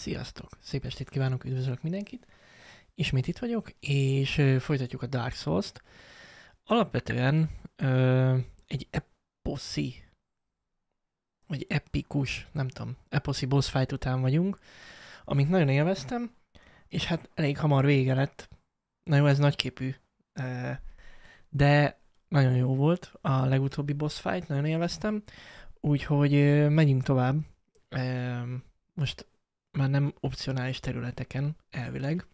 Sziasztok! Szép estét kívánok, üdvözlök mindenkit! Ismét itt vagyok, és folytatjuk a Dark Souls-t. Alapvetően egy eposzi, vagy epikus, nem tudom, eposzi boss fight után vagyunk, amit nagyon élveztem, és hát elég hamar vége lett. Na jó, ez nagyképű, de nagyon jó volt a legutóbbi boss fight, nagyon élveztem, úgyhogy megyünk tovább. Most már nem opcionális területeken, elvileg.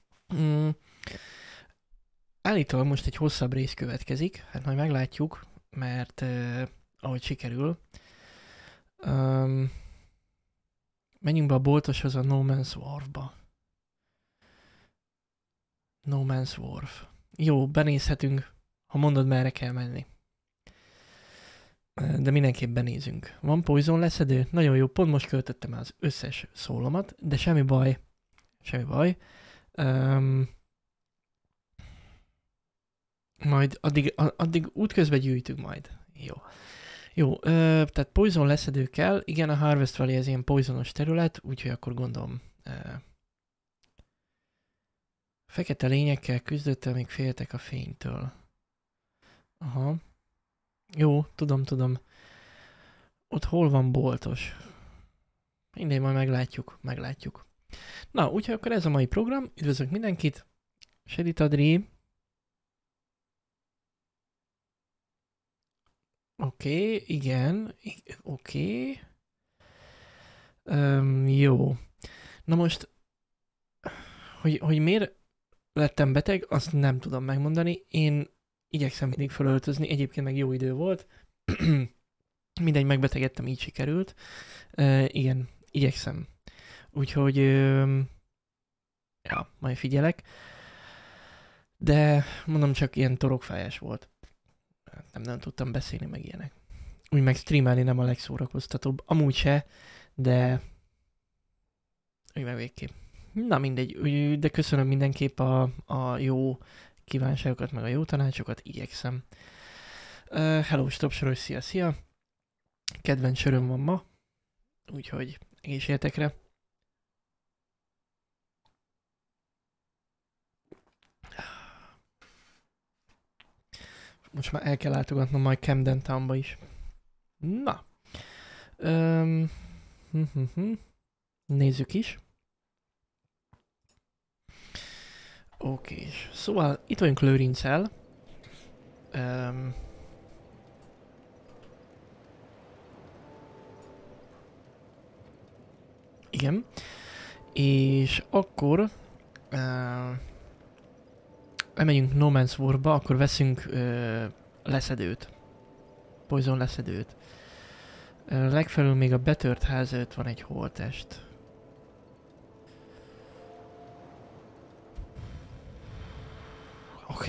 Állítólag most egy hosszabb rész következik, hát majd meglátjuk, mert ahogy sikerül. Menjünk be a boltoshoz, a No Man's Wharf-ba. No Man's Wharf. Jó, benézhetünk, ha mondod, merre kell menni. De mindenképp benézünk. Van poison leszedő? Nagyon jó, pont most költöttem el az összes szólomat, de semmi baj. Semmi baj. Majd addig útközben gyűjtünk majd. Jó. Jó, tehát poison leszedő kell. Igen, a Harvest Valley ez ilyen poisonos terület, úgyhogy akkor gondolom fekete lényekkel küzdöttem, amíg féltek a fénytől. Aha. Jó, tudom. Ott hol van boltos? Mindegy, majd meglátjuk. Na, úgyhogy akkor ez a mai program. Üdvözlök mindenkit. Sedit Adri. Oké, igen. Oké. Jó. Na most, hogy miért lettem beteg, azt nem tudom megmondani. Én igyekszem mindig felöltözni, egyébként meg jó idő volt. Mindegy, megbetegedtem, így sikerült. Igen, igyekszem. Úgyhogy, ja, majd figyelek. De mondom, csak ilyen torokfájás volt. Nem tudtam beszélni, meg ilyenek. Úgy meg streamelni nem a legszórakoztatóbb. Amúgy se, de úgy meg végképp. Na mindegy, de köszönöm mindenképp a jó kívánságokat, meg a jó tanácsokat, igyekszem. Hello, Stop Soros, szia! Kedvenc söröm van ma, úgyhogy egészségetekre. Most már el kell látogatnom majd Camden Townba is. Na. Nézzük is. Oké. Szóval itt vagyunk Lőrincel. Igen. És akkor elmegyünk No Man's War-ba, akkor veszünk leszedőt. Poison leszedőt. Legfelül még a betört ház előtt van egy holttest. Oké.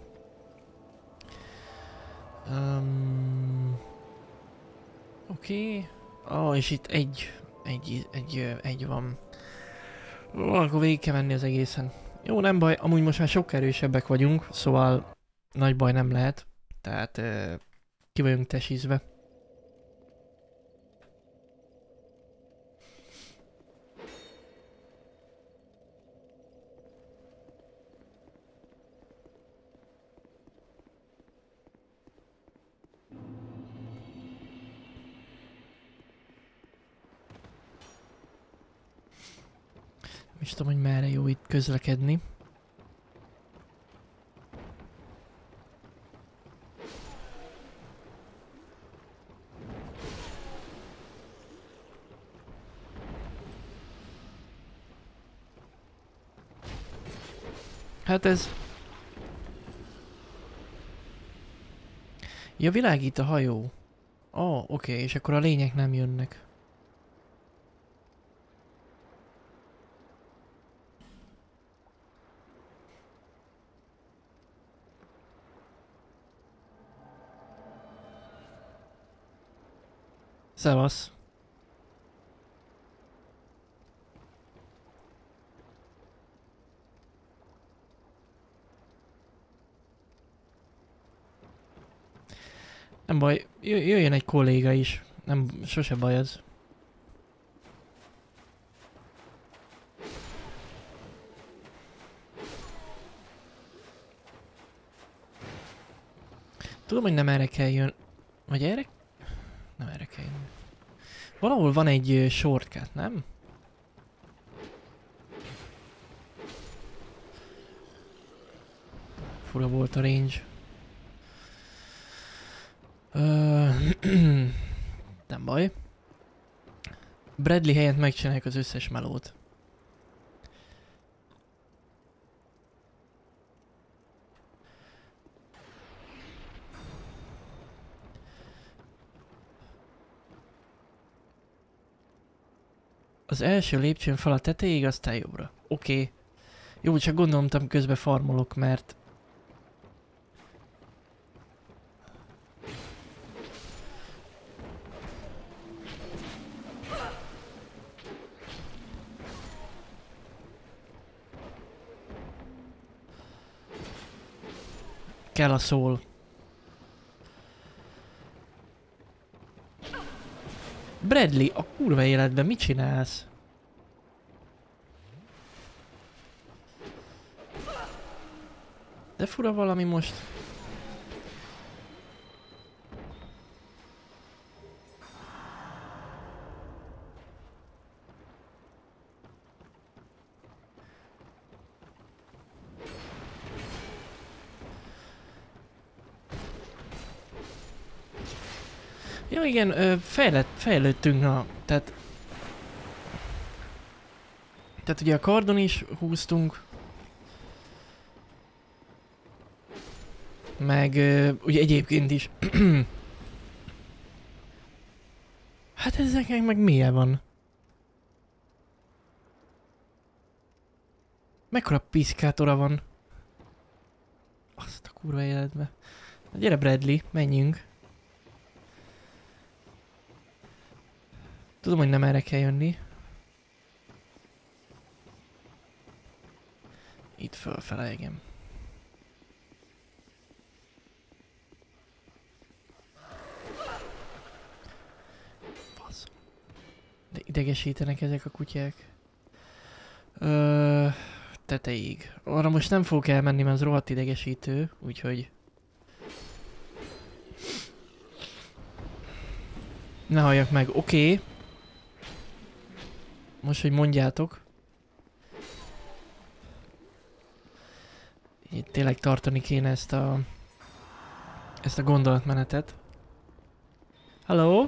Oké. És itt egy van. Akkor végig kell menni az egészen. Jó, nem baj, amúgy most már sokkal erősebbek vagyunk, szóval nagy baj nem lehet. Tehát ki vagyunk tesízve. Nem is tudom, hogy merre jó itt közlekedni. Hát ez... Ja, világít a hajó. Oké, és akkor a lények nem jönnek. Szevasz. Nem baj, jöjjön egy kolléga is. Nem, sose baj az. Tudom, hogy nem erre kell jön. Vagy erre? Nem erre kell jönni. Valahol van egy shortcut, nem? Fura volt a range. Nem baj. Bradley helyett megcsinálják az összes melót. Az első lépcsőn fel a tetejéig, aztán jobbra. Oké. Jó, csak gondoltam közben farmolok, mert... kell a szól. Bradley, a kurva életben mit csinálsz? De fura valami most. Ja igen, fejlődtünk, na, tehát ugye a kardon is húztunk. Meg ugye egyébként is. Hát ezeknek meg milyen van? Mekkora piszkátora van? Azt a kurva életbe. Na gyere Bradley, menjünk. Tudom, hogy nem erre kell jönni. Itt fölfele, igen. Fasz. De idegesítenek ezek a kutyák. Tetejéig. Arra most nem fogok elmenni, mert az rohadt idegesítő, úgyhogy... Ne halljak meg, oké. Most, hogy mondjátok. Itt tényleg tartani kéne ezt a gondolatmenetet. Hello?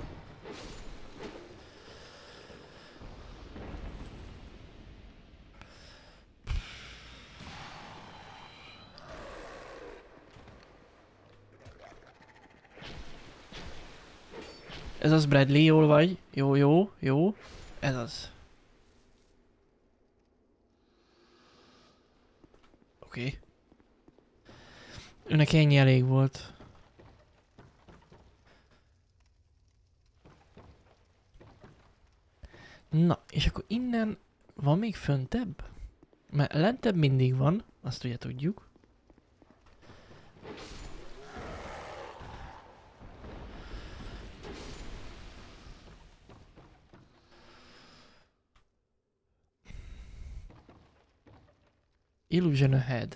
Ez az Bradley, jól vagy? Jó, jó, jó. Ez az. Oké. Őnek ennyi elég volt. Na, és akkor innen van még föntebb? Mert lentebb mindig van, azt ugye tudjuk. Illusion ahead.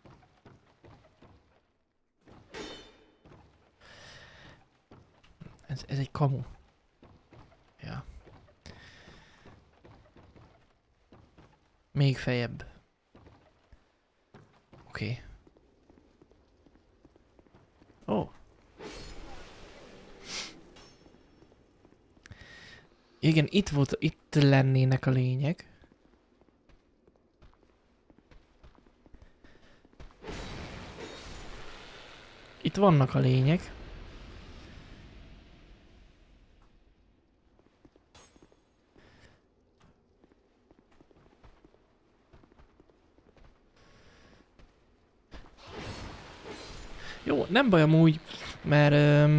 Ez egy kamu. Ja. Még feljebb. Oké. Ó. Igen, itt lennének a lények. Itt vannak a lények. Jó, nem baj amúgy, mert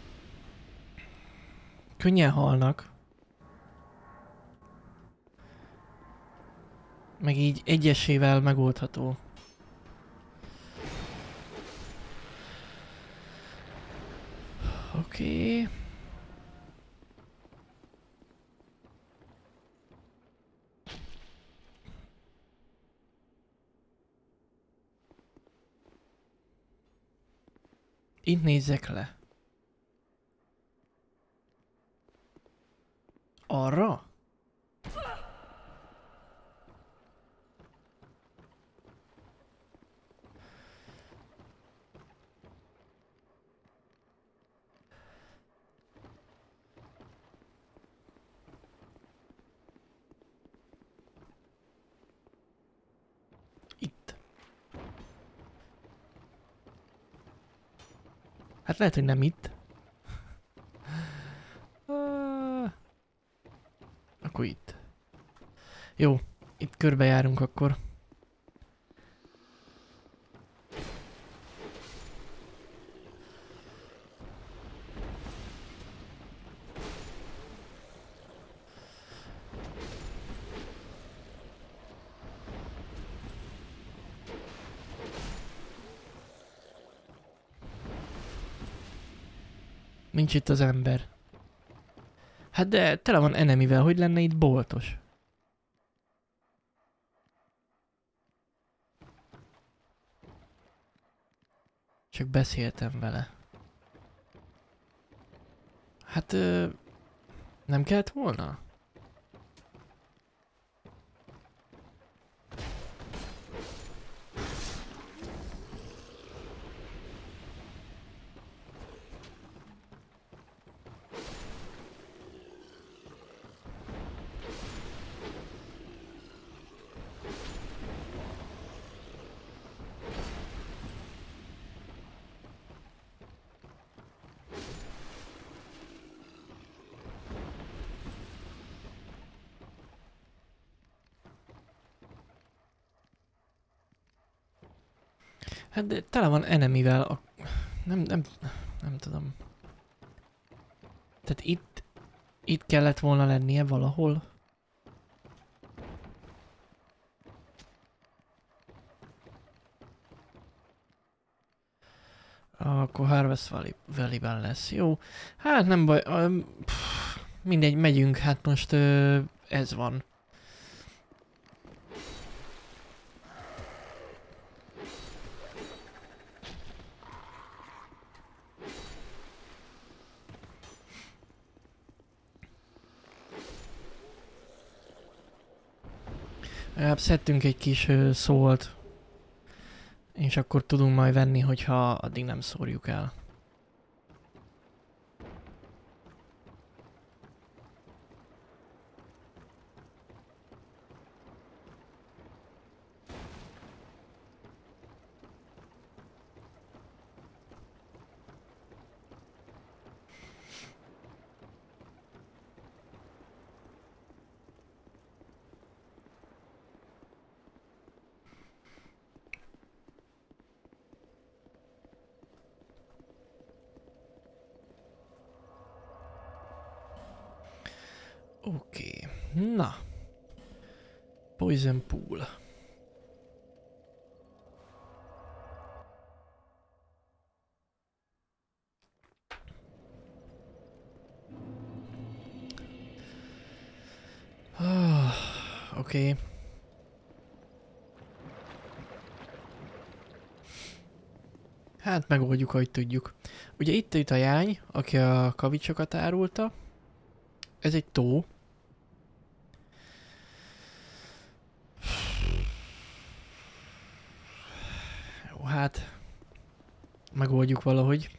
könnyen halnak. Meg így egyesével megoldható. Oké. Itt nézzek le. Arra? Itt. Hát lehet, hogy nem itt. Akkor itt. Jó, itt körbejárunk akkor. Nincs itt az ember. Hát de tele van enemivel, hogy lenne itt boltos? Csak beszéltem vele. Hát nem kellett volna? Hát de tele van enemivel. Nem tudom. Tehát itt kellett volna lennie valahol. Akkor Harvest Valley-ben lesz. Jó. Hát nem baj. Mindegy, megyünk. Hát most ez van. Szedtünk egy kis szólt. És akkor tudunk majd venni, hogyha addig nem szórjuk el. Oké. Na. Poison Pool. Oké. Hát megoldjuk, ahogy tudjuk. Ugye itt a jány, aki a kavicsokat árulta. Ez egy tó. Jó, hát megoldjuk valahogy.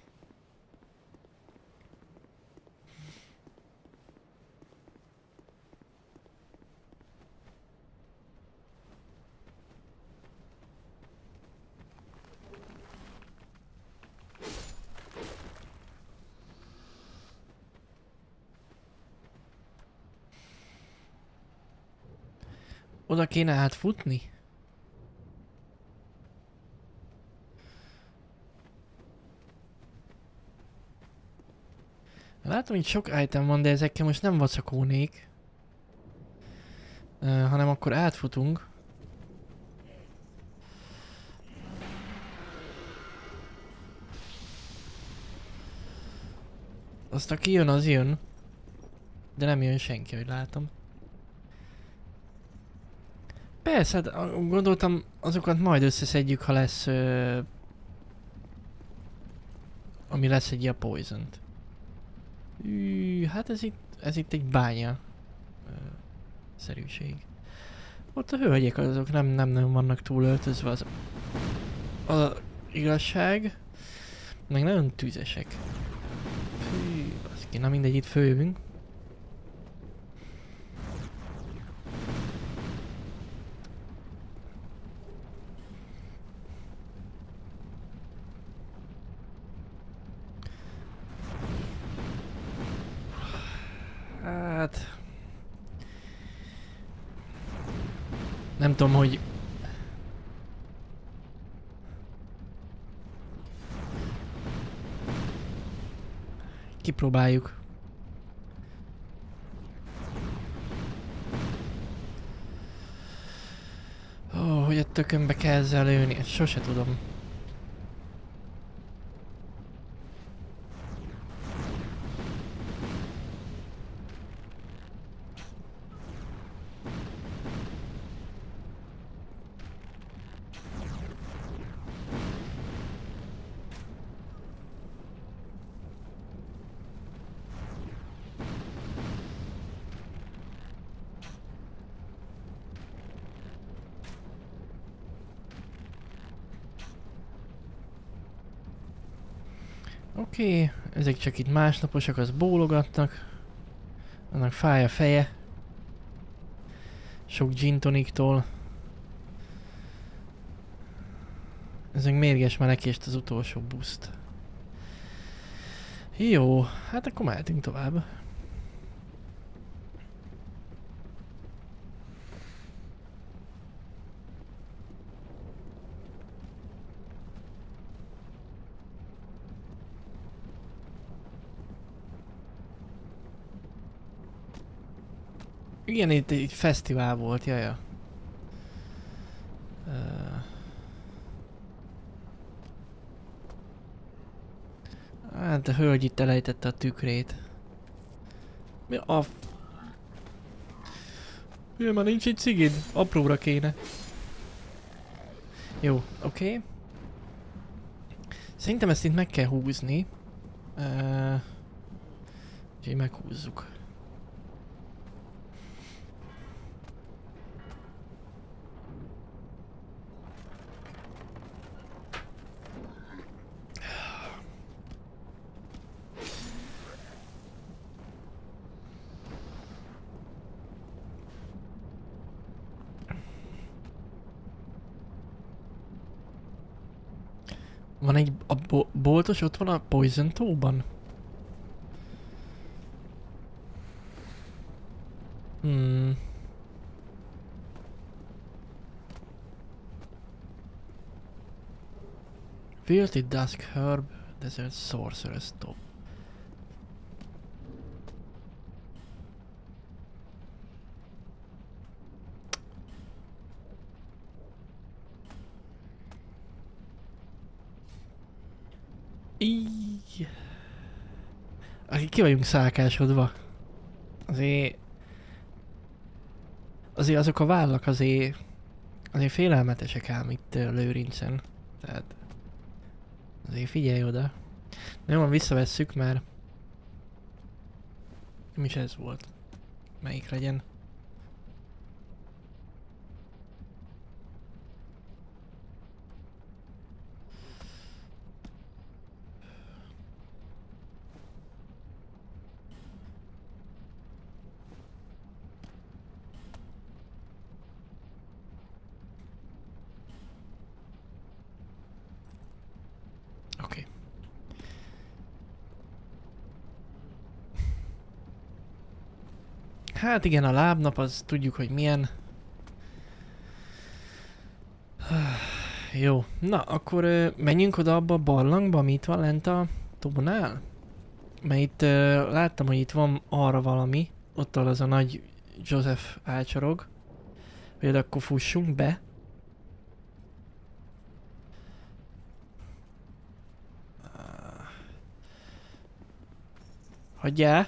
Oda kéne átfutni? Látom, hogy sok item van, de ezekkel most nem vacakolnék. Hanem akkor átfutunk. Azt aki jön, az jön. De nem jön senki, hogy látom. Persze, hát gondoltam, azokat majd összeszedjük, ha lesz ami leszedje a poisont. Hát ez itt egy bánya szerűség. Ott a hölgyek azok nem nagyon vannak túl öltözve, az igazság. Meg nagyon tüzesek. Fű, baszki, na mindegy, itt följövünk. Hát... Nem tudom, hogy... Kipróbáljuk. Ó, hogy a tökönbe kell ezzel lőni, ezt sose tudom. Oké, ezek csak itt másnaposak, az bólogatnak. Annak fáj a feje. Sok gin toniktól. Ez meg mérges melekést az utolsó buszt. Jó, hát akkor mehetünk tovább. Igen, itt egy fesztivál volt, jaja. Hát a hölgy itt elejtette a tükrét. Mi a... Miért már nincs egy cigid? Apróra kéne. Jó, oké. Szerintem ezt itt meg kell húzni. Úgyhogy meghúzzuk. Van egy... A boltos ott van a Poison tóban? Wilted Dusk Herb, Desert Sorcerer's Top. Íj. Akik ki vagyunk szálkásodva. Azért azok a vállak azért félelmetesek ám itt Lőrincen. Tehát azért figyelj oda. Na jó, visszavesszük, mert nem is ez volt. Melyik legyen? Oké. Hát igen, a lábnap az tudjuk, hogy milyen. Jó, na akkor menjünk oda abba a barlangba, ami itt van lent a tónál. Mert itt láttam, hogy itt van arra valami. Ott az a nagy Joseph álcsorog. Hogy akkor fussunk be. Hagyjál!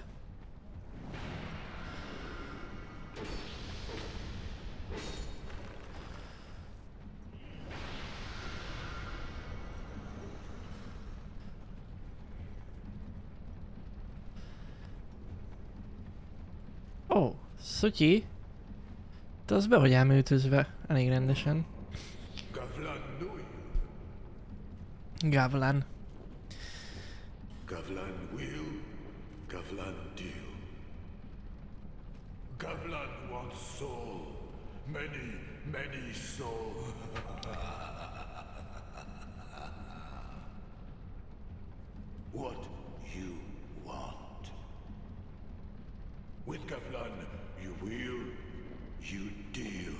Ó, Szutyi. Te az be vagy ám öltözve, elég rendesen. Gavlan. Gavlan will, Gavlan deal. Gavlan wants soul. Many, many soul. What you want. With Gavlan, you will, you deal.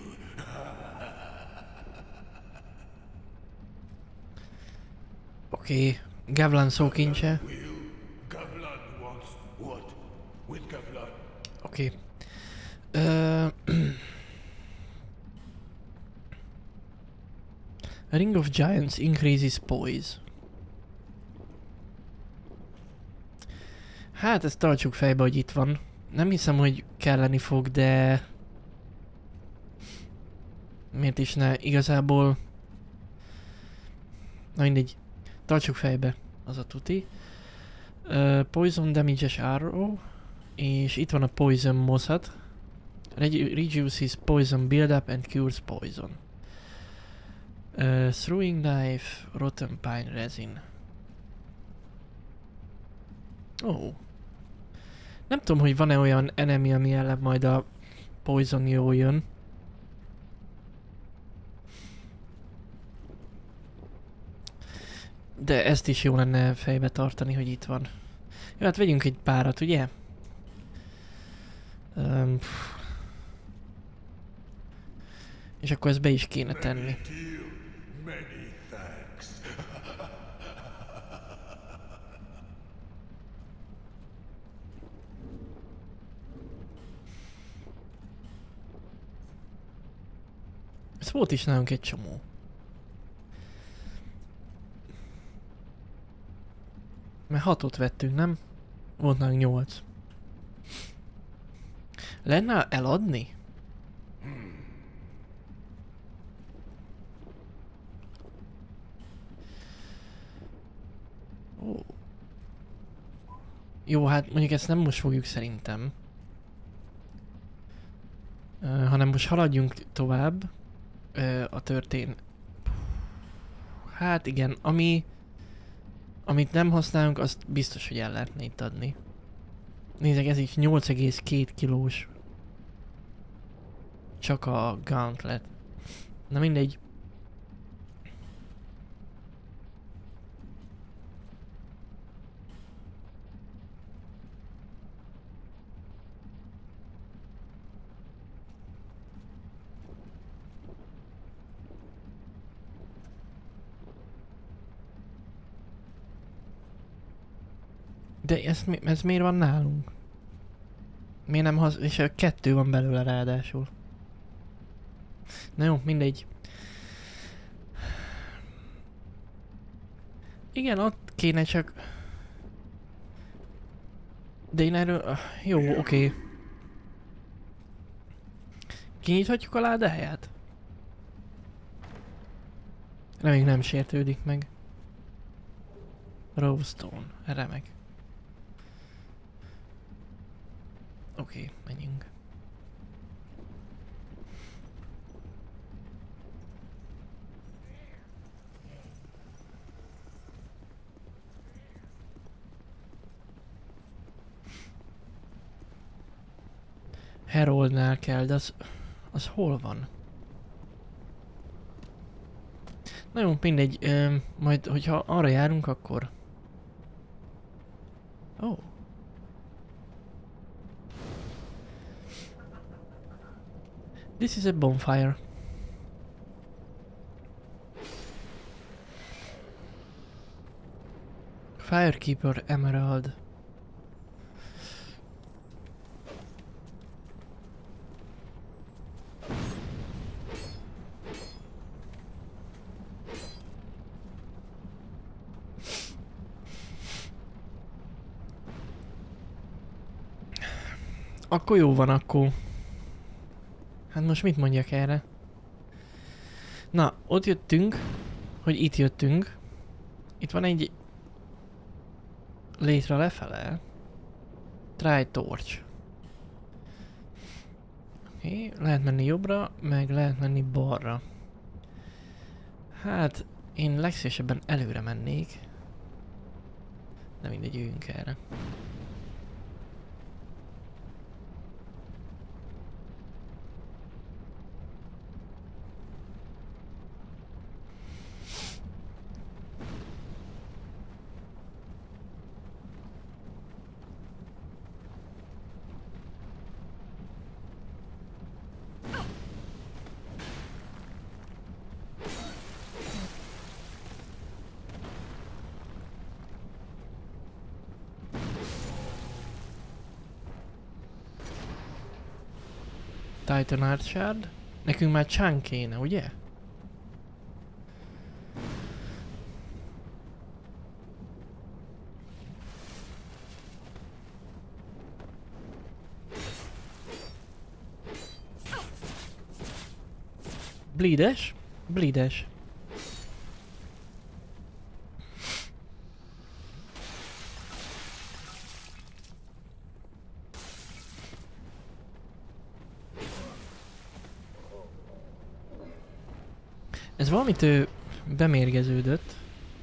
Oké, Gavlan szókincse. Gavlan wants what? With Gavlan. Oké. Ring of Giants increases poise. Hát ezt tartsuk fejbe, hogy itt van. Nem hiszem, hogy kelleni fog, de... Miért is ne? Igazából... Na mindegy. Tartsuk fejbe. Az a tuti. Poison Damage-es Arrow. És itt van a Poison Mossad. Reduces Poison Build-up and Cures Poison. Throwing Knife, Rotten Pine Resin. Oh. Nem tudom, hogy van-e olyan enemy, ami ellen majd a Poison jól jön. De ezt is jó lenne fejbe tartani, hogy itt van. Jó, hát vegyünk egy párat, ugye? És akkor ezt be is kéne tenni. Ez volt is nálunk egy csomó. Mert 6-ot vettünk, nem? Volt nálunk 8. Lenne eladni? Ó. Jó, hát mondjuk ezt nem most fogjuk szerintem. Hanem most haladjunk tovább. A történ... Hát igen, amit nem használunk, azt biztos, hogy el lehetne itt adni. Nézzek, ez is 8,2 kilós. Csak a gauntlet. Na mindegy. De ez miért van nálunk? Miért nem és a 2 van belőle ráadásul. Na jó, mindegy. Igen, ott kéne csak... De én erről... Jó, oké. Kinyithatjuk a ládáját? Reméljük nem sértődik meg. Rowstone, remek. Oké, menjünk. Heroldnál kell, de az hol van? Na jó, mindegy, majd hogyha arra járunk, akkor... Oh. This is a bonfire. Firekeeper Emerald. Akkor jó van, akkor. Hát most mit mondjak erre? Na, ott jöttünk, hogy itt jöttünk. Itt van egy létre lefele. Try torch. Oké, lehet menni jobbra, meg lehet menni balra. Hát, én legszívesebben előre mennék. De mindegy, jöjjünk erre. Titan Archard. Nekünk már Chang kéne, ugye? Bleedes? Bleedes. Ez valamit ő bemérgeződött.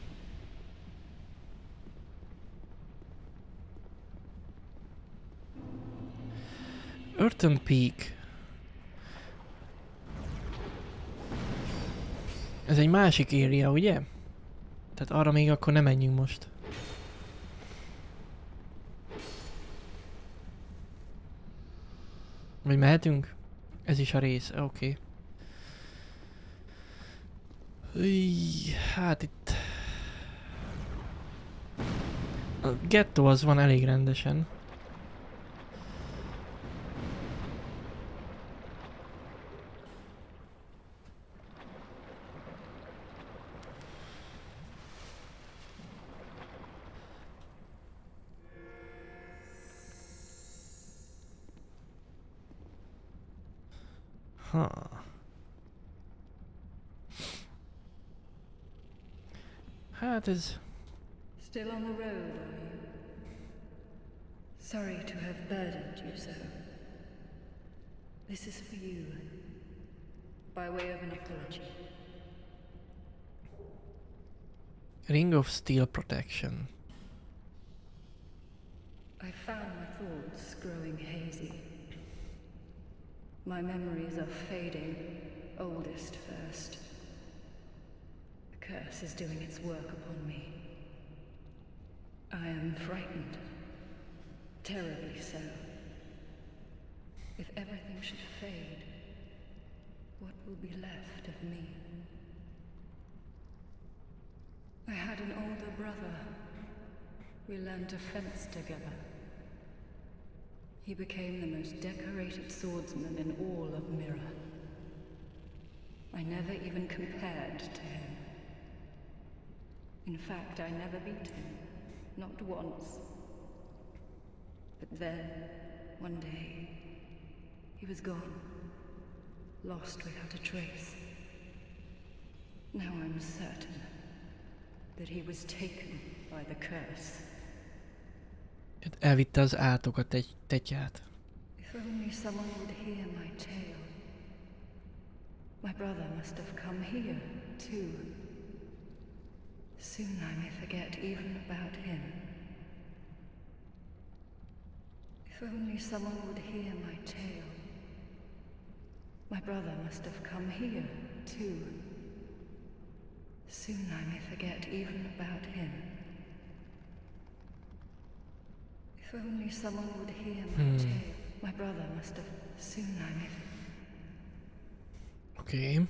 Earthen Peak. Ez egy másik area, ugye? Tehát arra még akkor nem menjünk most. Vagy mehetünk? Ez is a rész, oké. Hát itt... A gettó az van elég rendesen. Hát ez... Still on the road, are you? Sorry to have burdened you so. This is for you, by way of an apology. Ring of Steel Protection. I found my thoughts growing hazy. My memories are fading, oldest first. The curse is doing its work upon me. I am frightened. Terribly so. If everything should fade, what will be left of me? I had an older brother. We learned to fence together. He became the most decorated swordsman in all of Mirror. I never even compared to him. In fact, I never beat him. Not once. But then, one day, he was gone. Lost without a trace. Now I'm certain that he was taken by the curse. Elvitte az átokat egy tetyát. If only someone would hear my tale. My brother must have come here, too. Soon I may forget even about him. If only someone would hear my tale. My brother must have come here, too. Soon I may forget even about him. If only someone would hear my tale. My brother must have... Soon I may... Okay.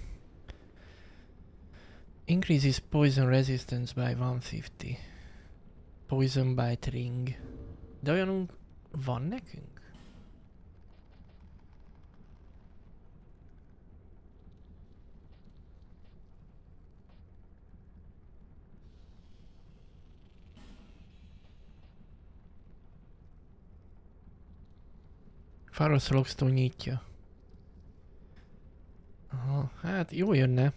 Increases poison resistance by 150. Poison bite ring. De olyanunk van nekünk? Pharos Rockstone nyitja. Aha, hát jó jönne.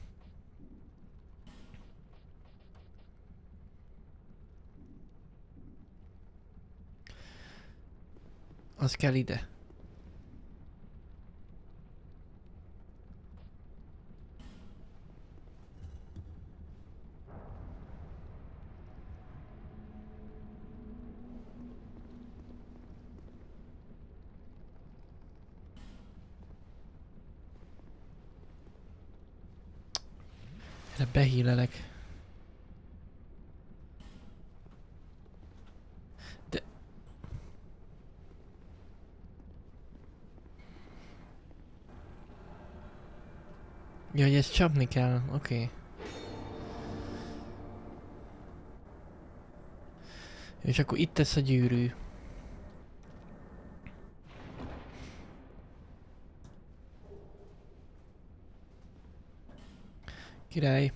Az kell ide. De behílelek. De... Ja, hogy ezt csapni kell, oké. És akkor itt tesz a gyűrű. Király.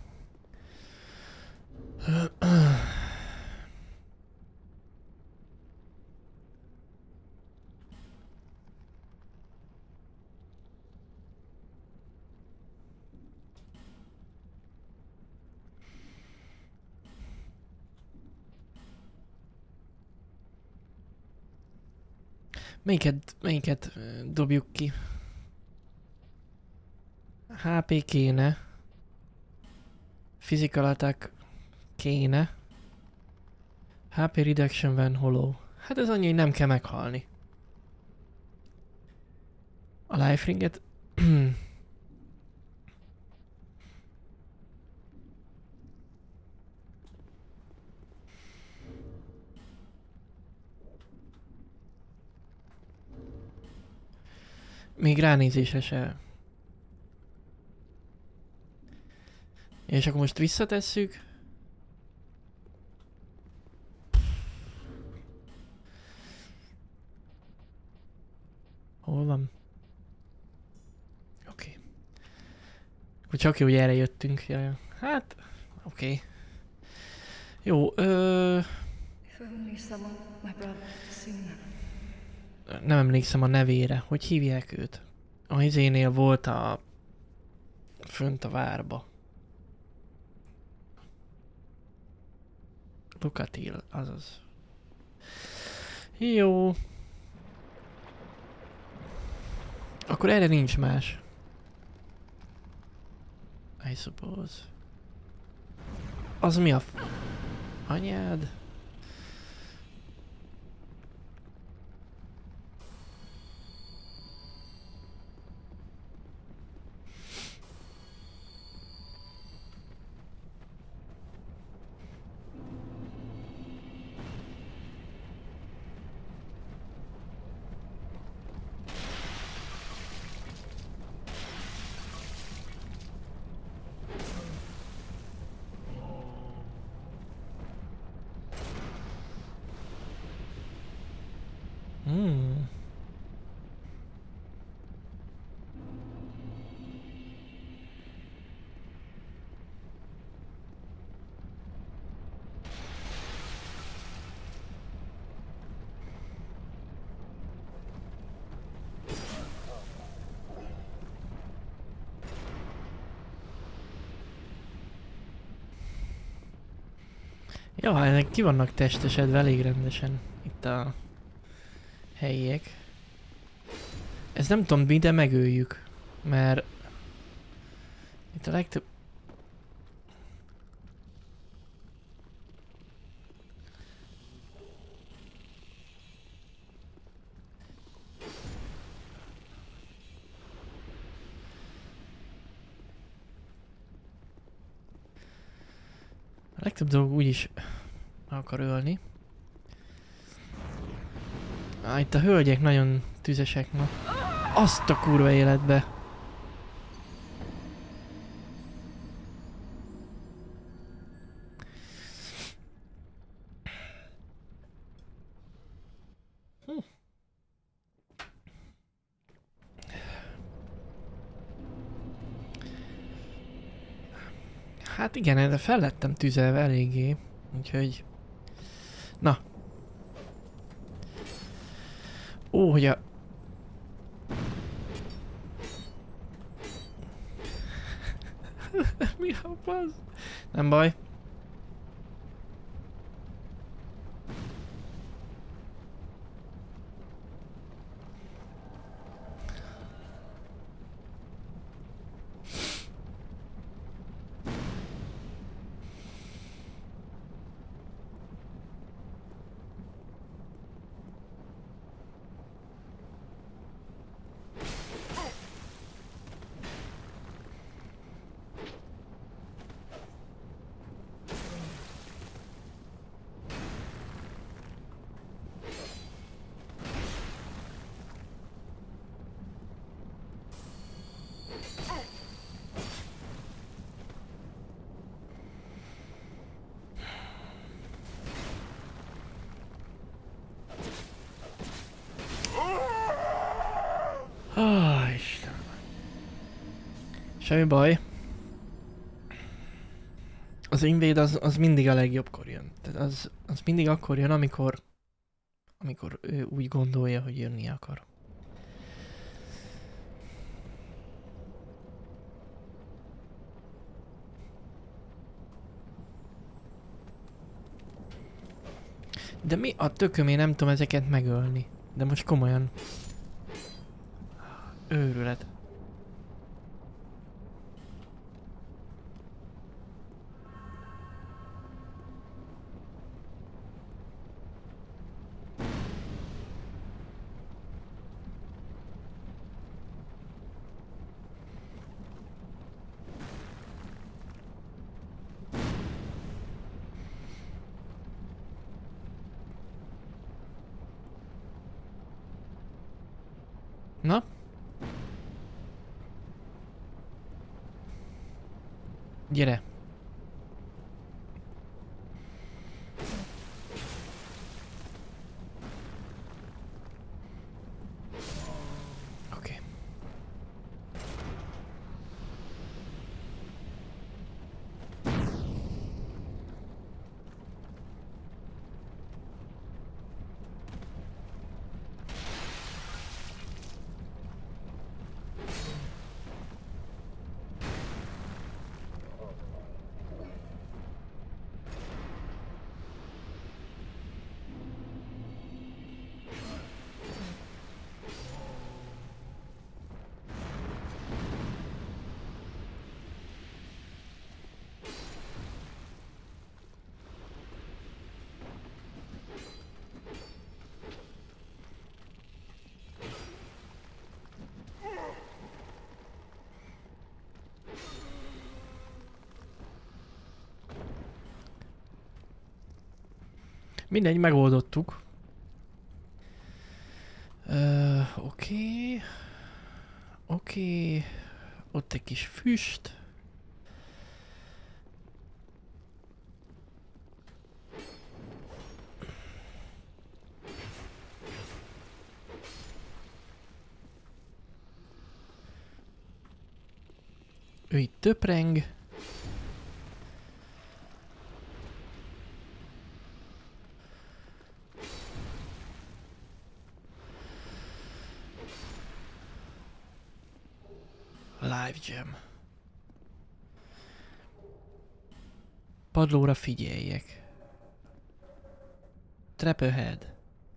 Melyiket dobjuk ki? HP kéne. Physical attack kéne. HP reduction van hollow. Hát ez annyi, hogy nem kell meghalni. A life ringet... Még ránézésre se. És akkor most visszatesszük. Hol van? Oké. Akkor csak jó, hogy erre jöttünk. Jaj. Hát, oké. Jó, If only someone, my brother, sooner. nem emlékszem a nevére. Hogy hívják őt? A izénél volt a... fönt a várba. Lukatil, azaz. Jó. Akkor erre nincs más. I suppose. Az mi a... anyád? Hmm. Ja, ennek ki vannak testesedve elég rendesen. Itt a helyiek. Ez nem tudom mi, de megöljük. Mert... itt a legtöbb... a legtöbb dolog úgyis akar ölni. Itt a hölgyek nagyon tüzesek ma. Azt a kurva életbe! Hát igen, erre fel lettem tüzelve eléggé. Úgyhogy... na. Ó, hogy a... mi a fasz? Nem baj. Semmi baj. Az Invade az mindig a legjobbkor jön. Tehát az mindig akkor jön, amikor ő úgy gondolja, hogy jönni akar. De mi a tököm, én nem tudom ezeket megölni. De most komolyan. Őrület. Na? Gyere. Oké. Mindegy, megoldottuk. Oké. Oké. Ott egy kis füst. Ő itt töpreng. Live jam. Padlóra figyeljek. Trap ahead.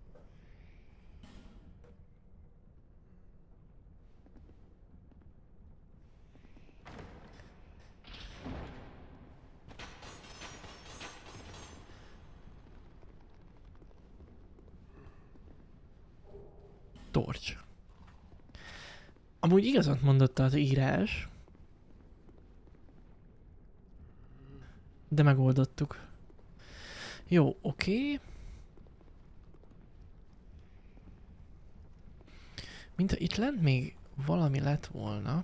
Torch. Amúgy igazat mondott az írás. De megoldottuk. Jó, oké. Mint ha itt lent még valami lett volna.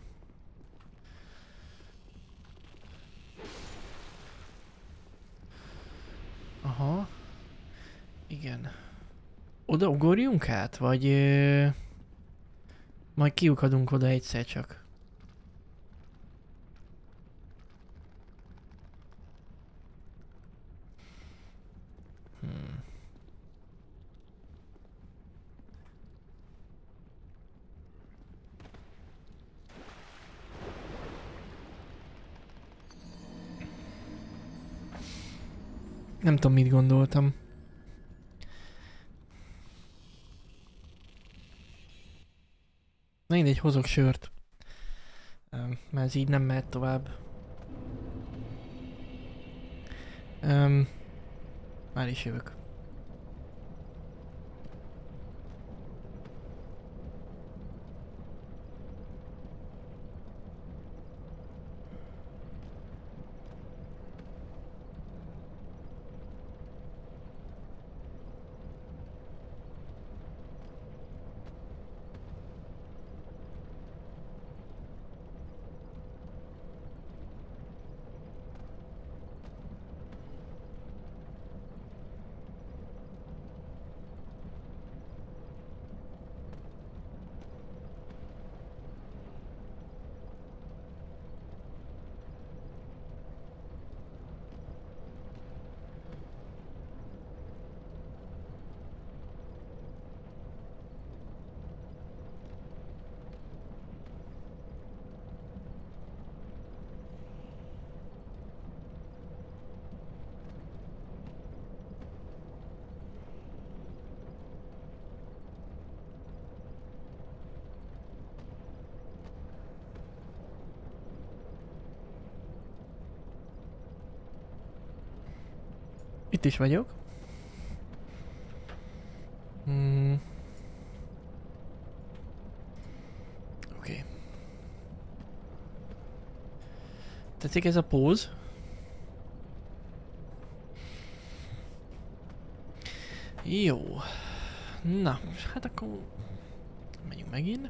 Aha. Igen. Oda ugorjunk át, vagy... majd kiukadunk oda egyszer csak. Nem tudom, mit gondoltam. Na mindegy, hozok sört. Mert ez így nem mehet tovább. Már is jövök. Itt is vagyok. Oké. Tetszik ez a póz? Jó. Na, hát akkor megyünk megint.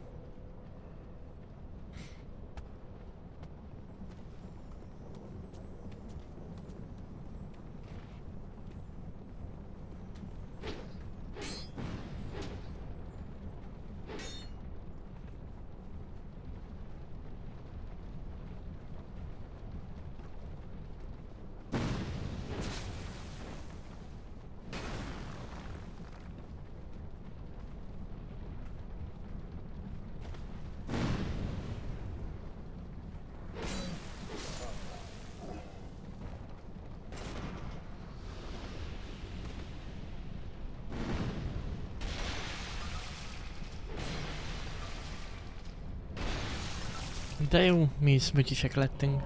De jó, mi is smütyisek lettünk.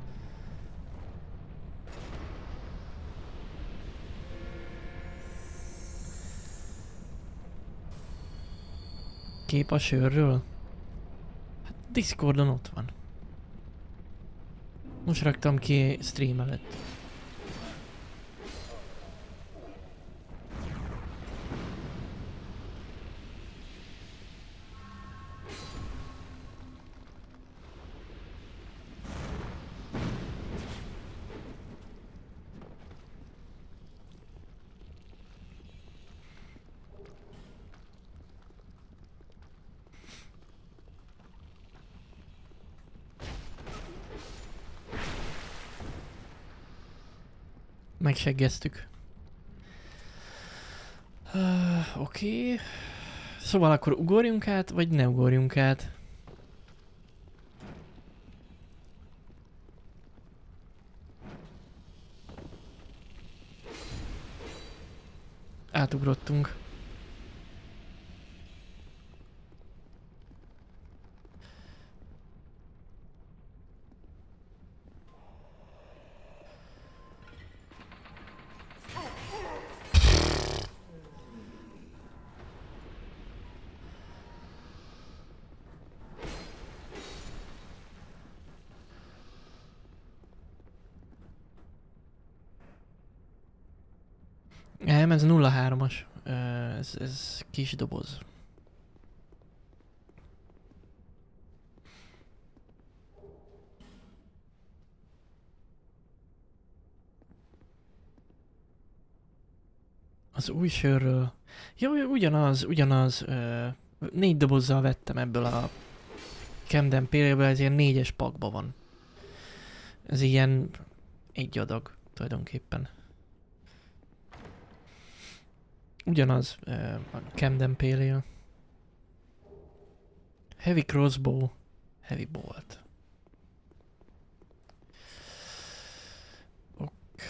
Kép a sörről? Hát Discordon ott van. Most raktam ki stream előtt. Megseggeztük. Oké. Szóval akkor ugorjunk át, vagy ne ugorjunk át? Átugrottunk. Nem, ez 03-as. Ez kis doboz. Az új sörről. Jó, ugyanaz. 4 dobozzal vettem ebből a Camden Pale-ből, ez ilyen 4-es pakban van. Ez ilyen egy adag tulajdonképpen. Ugyanaz a Camden Pale Ale. Heavy Crossbow, Heavy Bolt. Ok.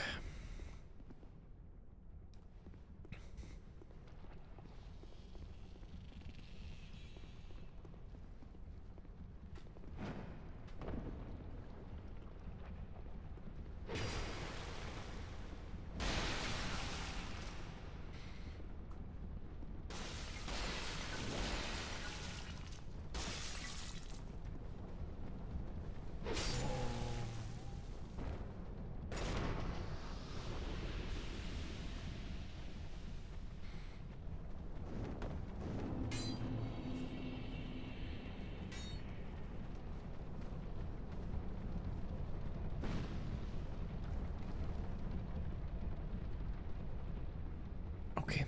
Oké.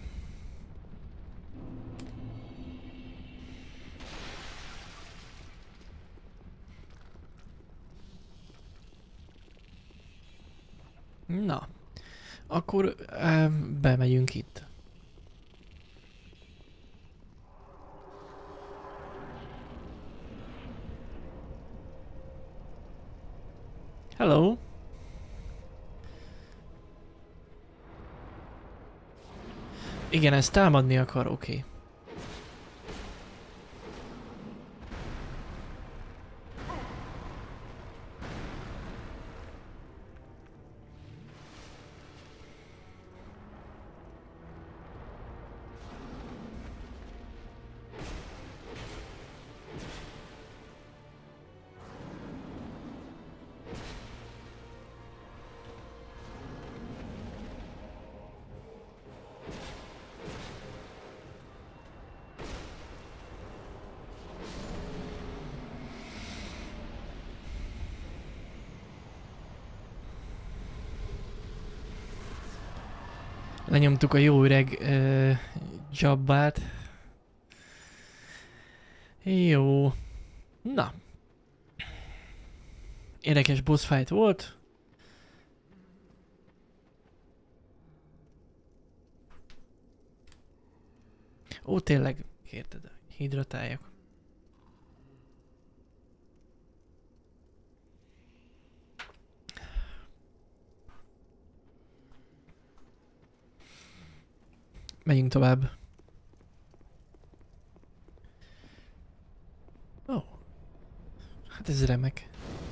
Na, akkor bemegyünk itt. Hello. Igen, ez támadni akar, oké. Lenyomtuk a jó öreg Jabbát. Jó. Na. Érdekes boss fight volt. Ó, tényleg, kérted, hidratáljak. Megyünk tovább. Ó. Hát ez remek.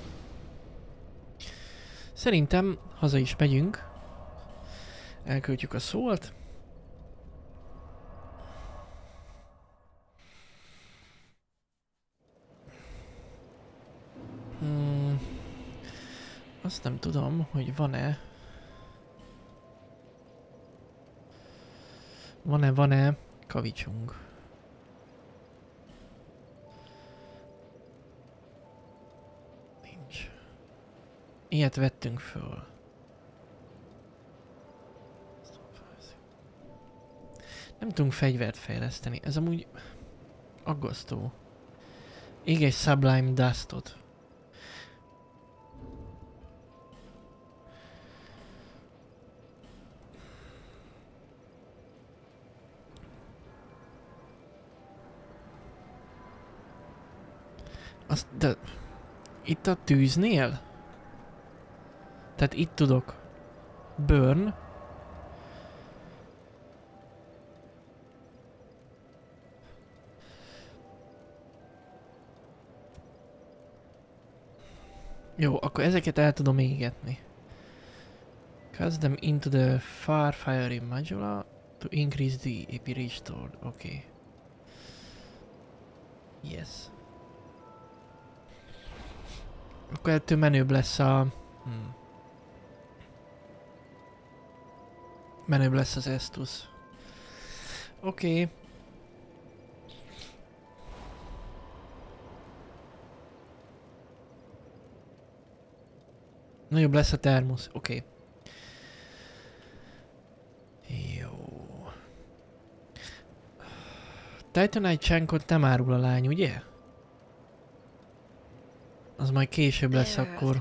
Szerintem haza is megyünk. Elköltjük a szólt. Azt nem tudom, hogy van-e... Van-e kavicsunk. Nincs. Ilyet vettünk föl. Nem tudunk fegyvert fejleszteni. Ez amúgy aggasztó. Ég egy Sublime Dustot. De itt a tűznél? Tehát itt tudok burn. Jó, akkor ezeket el tudom égetni. Cast them into the far fiery modula to increase the AP restored. Okay. Yes. Akkor ettől menőbb lesz a... Menőbb lesz az Estus. Oké. Nagyobb lesz a termusz. Oké. Jó. Titanite Chankot nem árul a lány, ugye? Az majd később lesz akkor.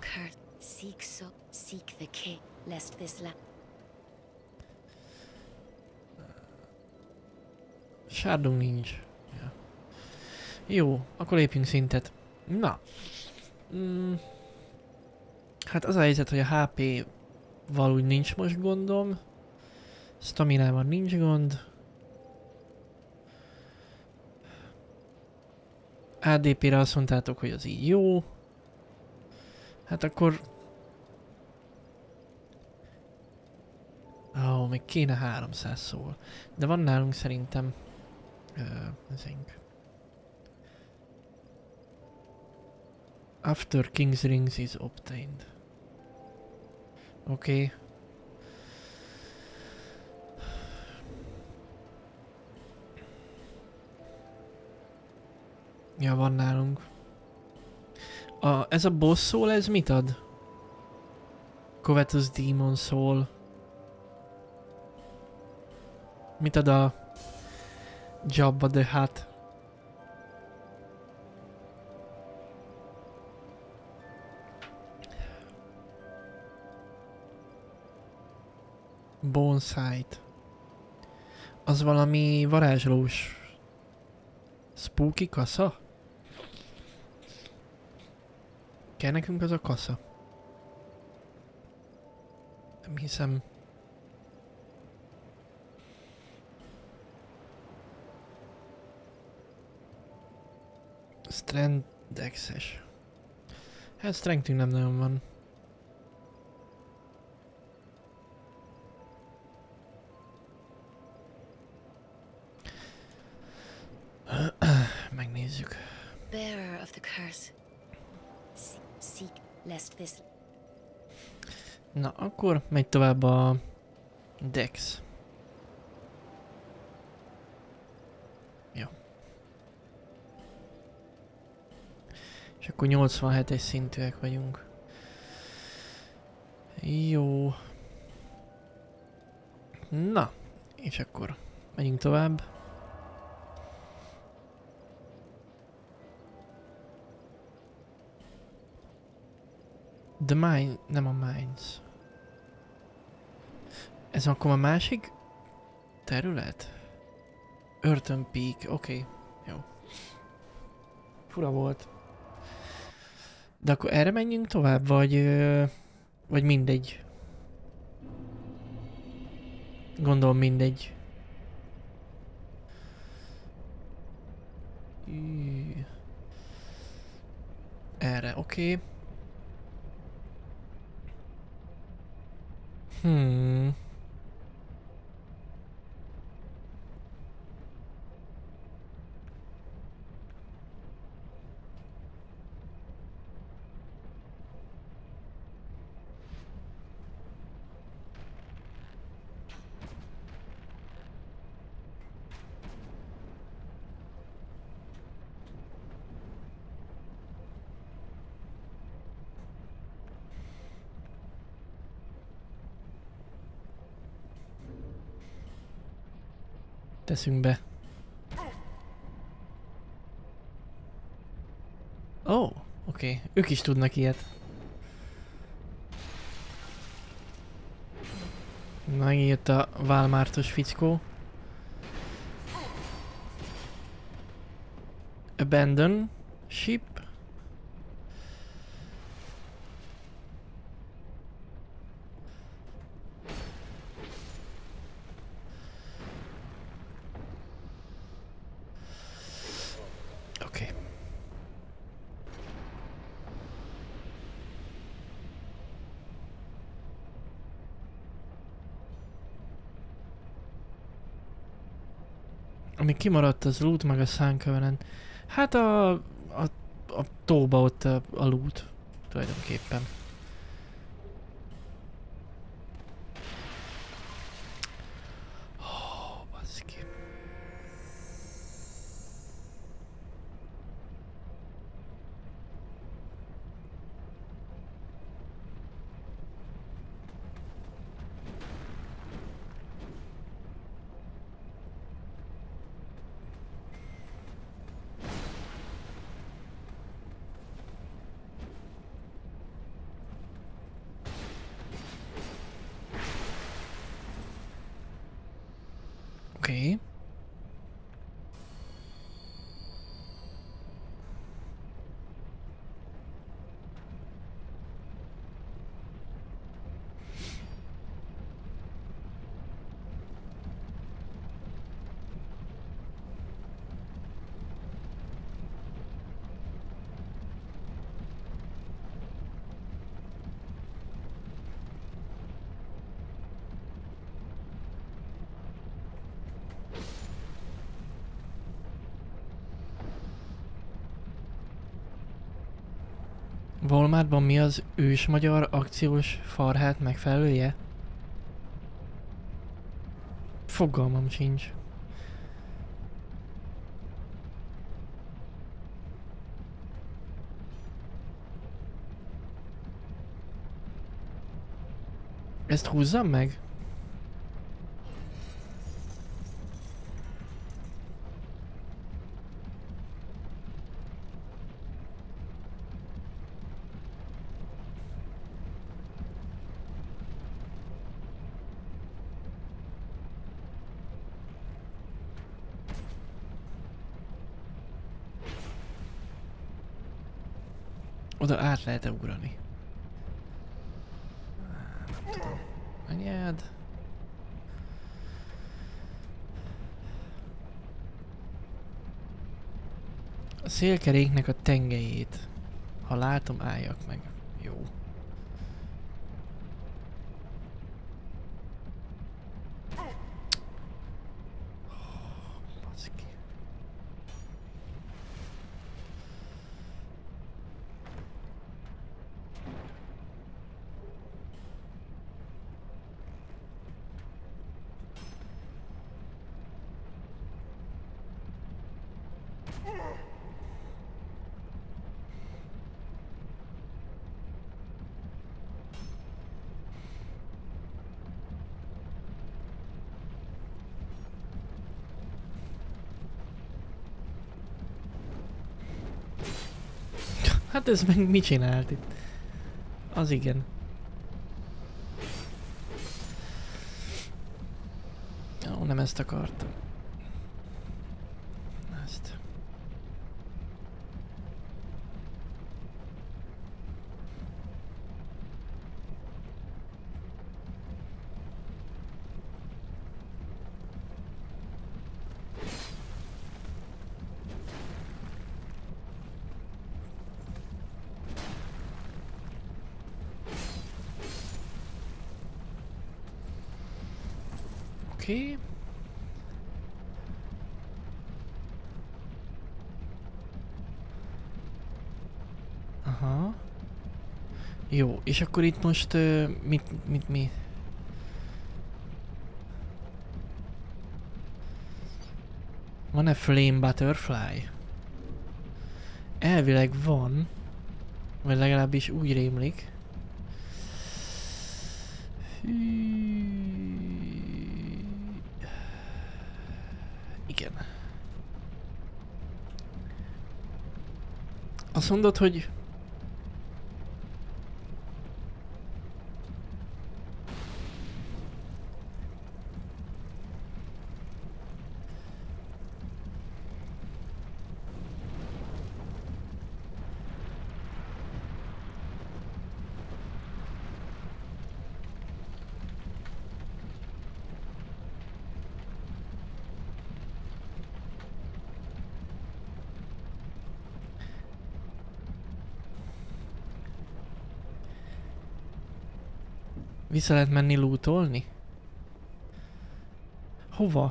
Sárdunk nincs. Ja. Jó, akkor lépjünk szintet. Na. Hát az a helyzet, hogy a HP-val úgy nincs most gondom. Staminával nincs gond. ADP-re azt mondtátok, hogy az így jó. Hát akkor... Ó, még kéne 300 szól. De van nálunk szerintem... ezink. After King's Rings is obtained. Oké. Ja, van nálunk. Ez a boss soul, ez mit ad? Covetous Demon Soul. Mit ad a Jabba the Hutt? Bone Sight. Az valami varázslós spooky kasza? Kell nekünk az a kasza? Nem hiszem. Strength Dex-es. Hát strengthünk nem nagyon van. Megnézzük. Bearer of the curse. Seek lest this. Na, akkor megy tovább a Dex. Jó. És akkor 87-es szintűek vagyunk. Jó. Na, és akkor megyünk tovább. The Mine, nem a Mines. Ez akkor a másik terület? Earthen Peak, oké, jó. Fura volt. De akkor erre menjünk tovább, vagy mindegy? Gondolom mindegy. Erre, oké. Teszünk be. Ó, oké. Ők is tudnak ilyet. Megint jött a Walmartos fickó. Abandon ship. Oké. Ami kimaradt az loot meg a Sun Covenant. Hát a tóba ott a loot tulajdonképpen. Oh, baszki. Oké. Walmartban mi az ősmagyar akciós farhát megfelelője? Fogalmam sincs. Ezt húzzam meg? Oda át lehet-e ugrani? Nem tudom. Anyád. A szélkeréknek a tengelyét. Ha látom, álljak meg. Jó. Baszki. Hát ez meg mit csinált itt? Az igen. Ó, nem ezt akartam. Ezt. Oké. Aha. Jó, és akkor itt most mi? Van-e Flame Butterfly? Elvileg van. Vagy legalábbis úgy rémlik. Igen. Azt mondod, hogy... Vissza lehet menni lootolni? Hova?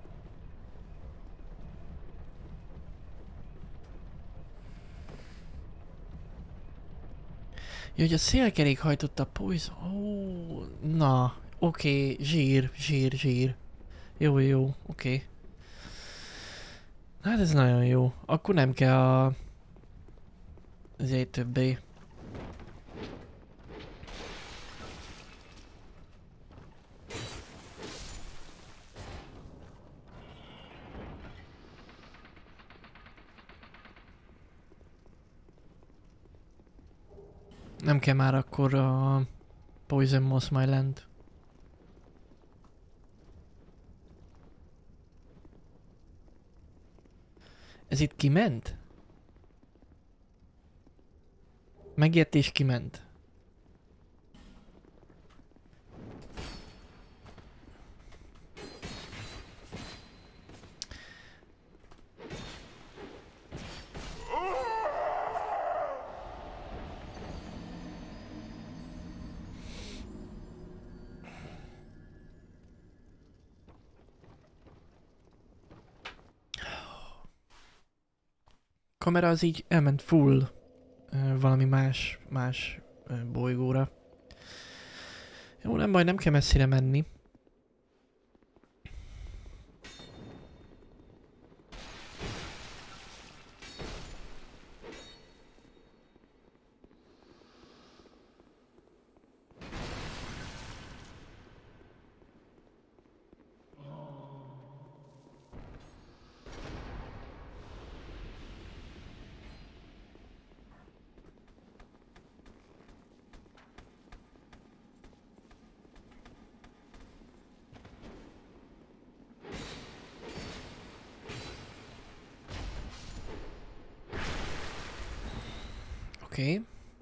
Ja, hogy a szélkerék hajtott a poison. Ó, na, oké, zsír. Jó, oké. Hát ez nagyon jó. Akkor nem kell a... Ezért többé. Nem kell már akkor a Poison Moss Myland. Ez itt kiment? Megjött és kiment. Kamera az így elment full valami más bolygóra. Jó, nem baj, nem kell messzire menni. Oké.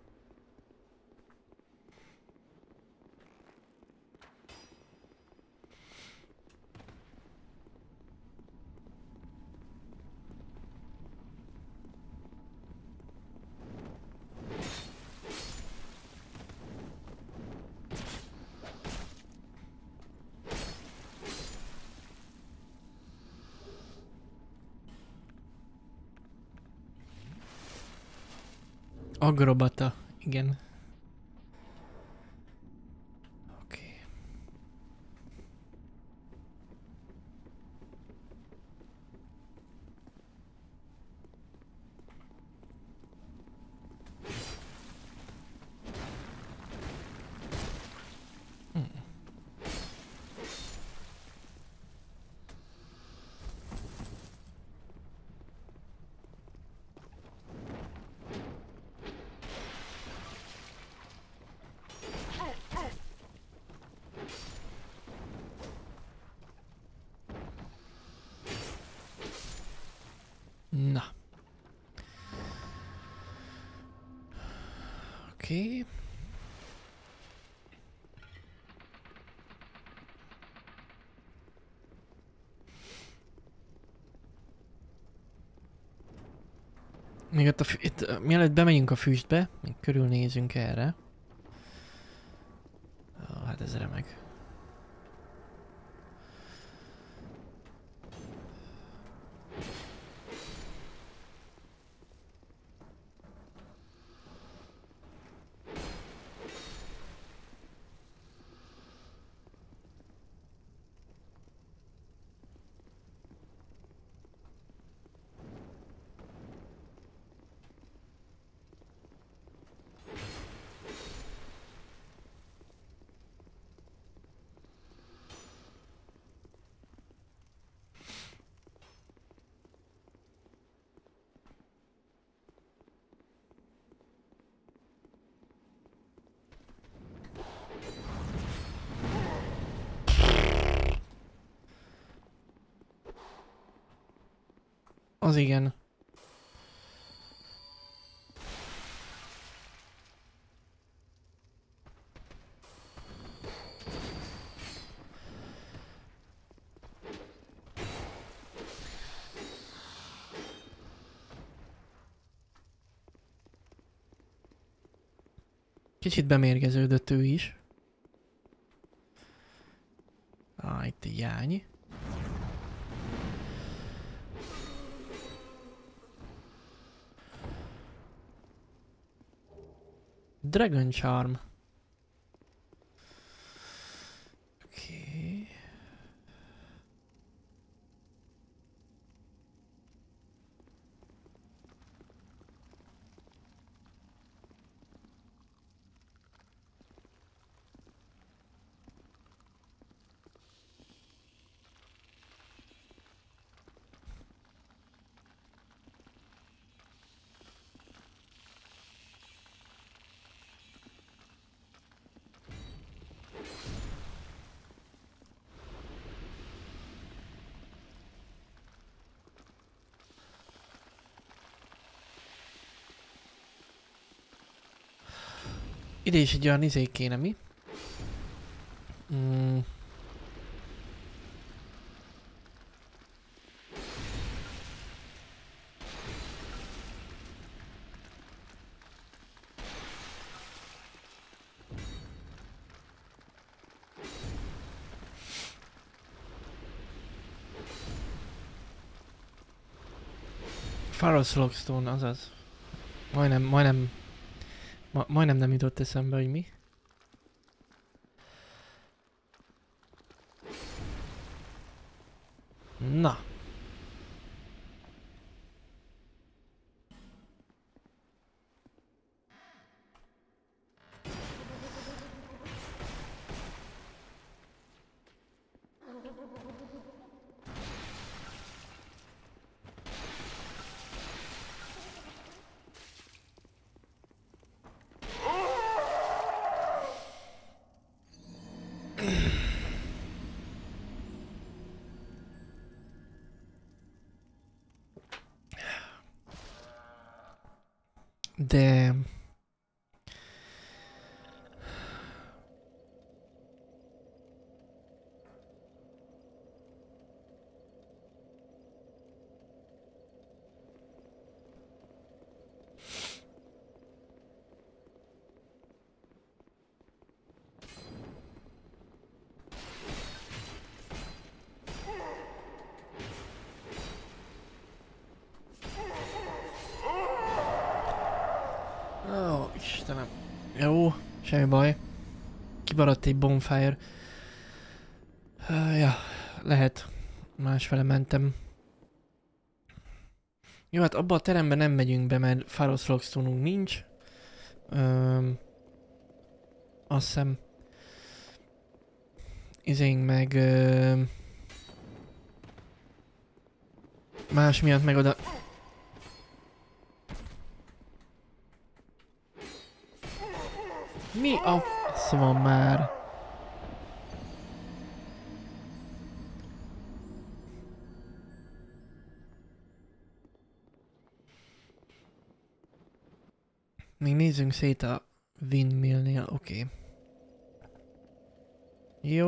Agrobata, igen. Oké. Oké. Még ott, mielőtt bemegyünk a füstbe, még körülnézünk erre. Ó, hát ez remek. Az igen. Kicsit bemérgeződött ő is. Itt egy jány. Dragon Charm. Oké. Ide is egy olyan izé kéne, mi? Pharos Lockstone, azaz. Majdnem nem jutott eszembe, hogy mi. Na. De... Ó, Istenem. Jó, semmi baj. Kimaradt egy bonfire. Ja, lehet. Másfele mentem. Jó, hát abba a teremben nem megyünk be, mert Pharos Lockstone-unk nincs. Azt hiszem... Izénk meg... más miatt meg oda... Mi a fasz van már? Még nézzünk szét a Windmillnél, oké. Jó.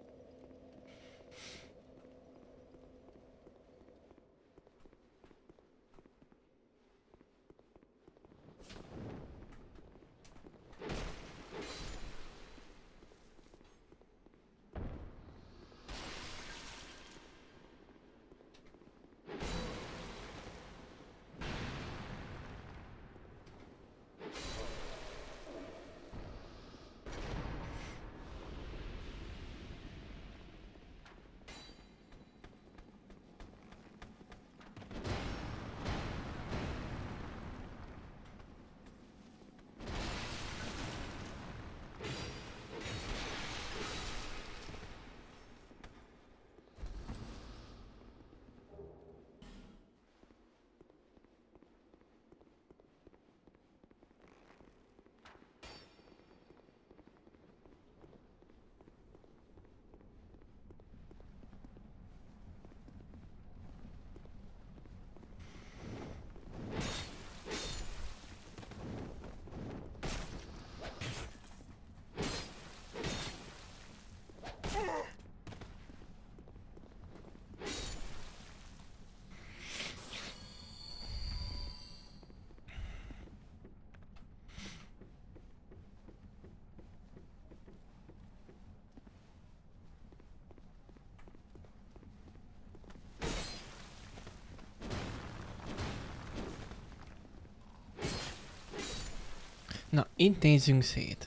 Na, itt nézzünk szét.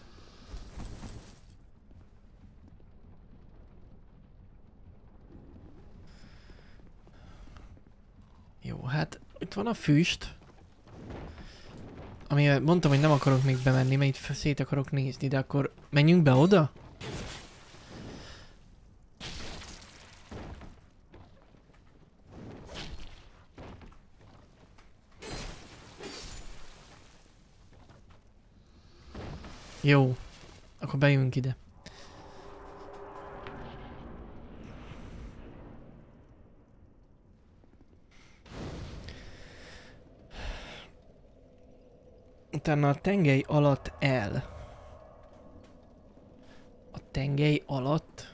Jó, hát itt van a füst. Ami mondtam, hogy nem akarok még bemenni, mert itt szét akarok nézni, de akkor menjünk be oda? Jó, akkor bejövünk ide. Utána a tengely alatt el. A tengely alatt?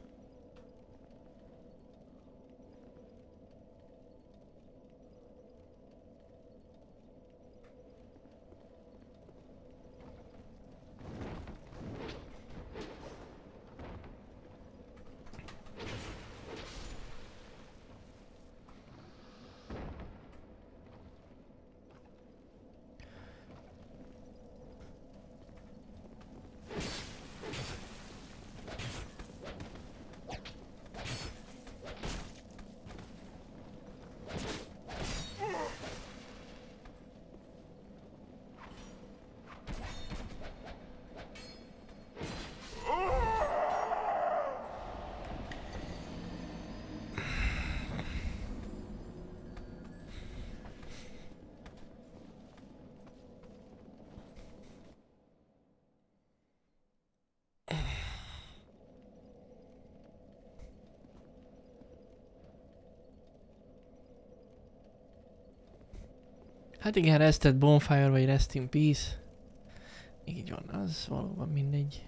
Hát igen, Rested Bonfire vagy Rest in Peace. Így van, az valóban mindegy.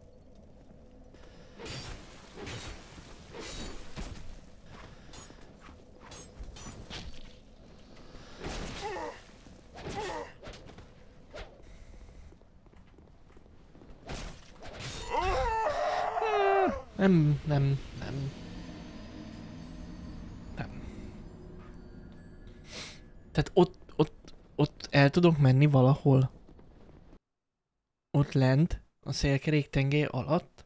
Nem. Tehát ott el tudok menni valahol? Ott lent, a szélkerék tengely alatt?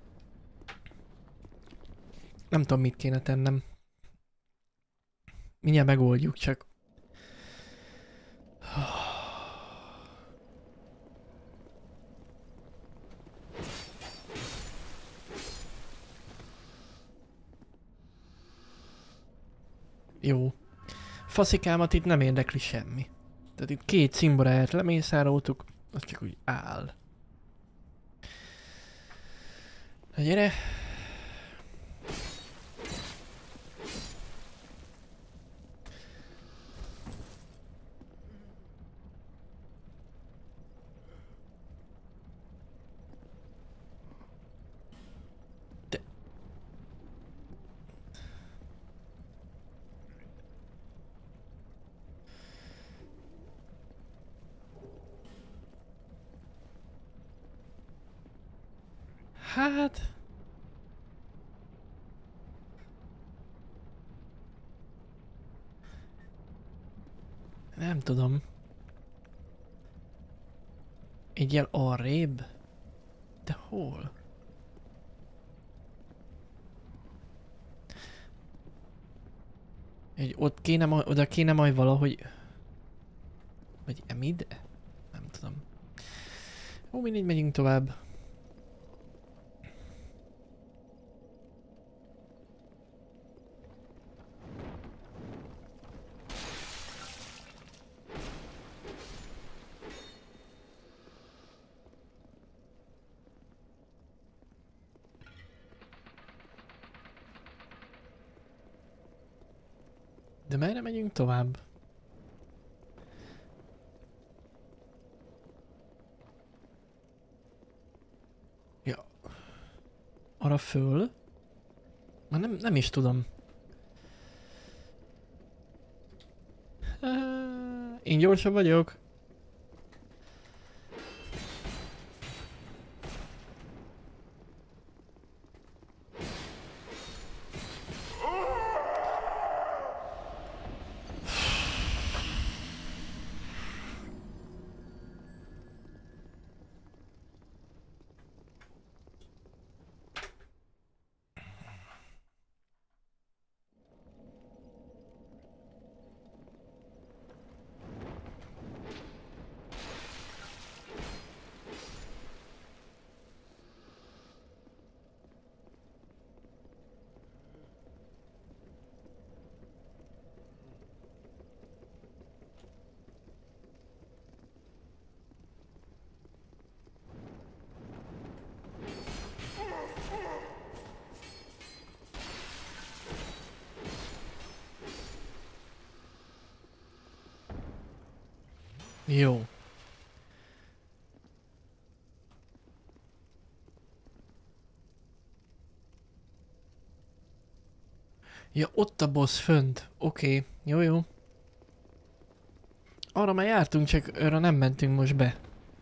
Nem tudom, mit kéne tennem. Mindjárt megoldjuk, csak... Jó. Faszikámat itt nem érdekli semmi. Tehát itt 2 cimboráját lemészároltuk, az csak úgy áll. Na gyere! Hát... Nem tudom. Egyel arrébb? De hol? Ott kéne oda kéne majd valahogy... Vagy ide? Nem tudom. Ó, mindegy, megyünk tovább. De merre megyünk tovább? Ja. Arra föl? Már nem is tudom. Én gyorsabb vagyok. Jó. Ja, ott a boss fönt. Oké. Jó. Arra már jártunk, csak arra nem mentünk most be.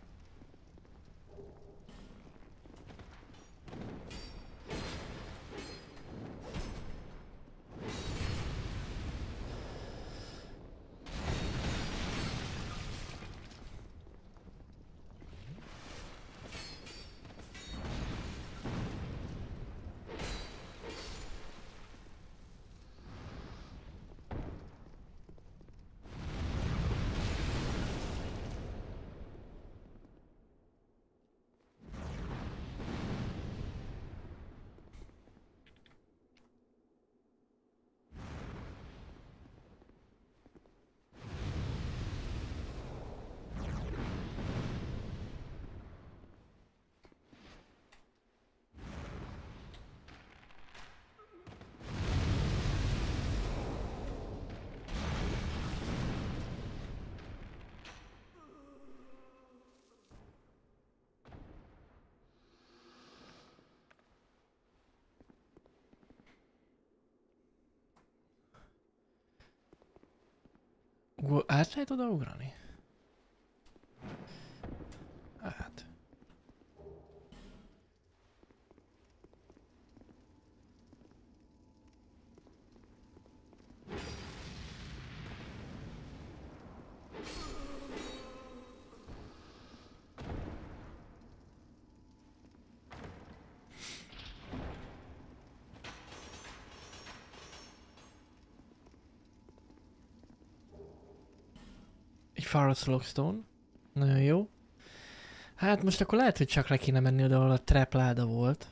Át lehet odaugrani? Hát. Pharos Lockstone. Nagyon jó. Hát most akkor lehet, hogy csak le kéne menni oda, ahol a trap láda volt.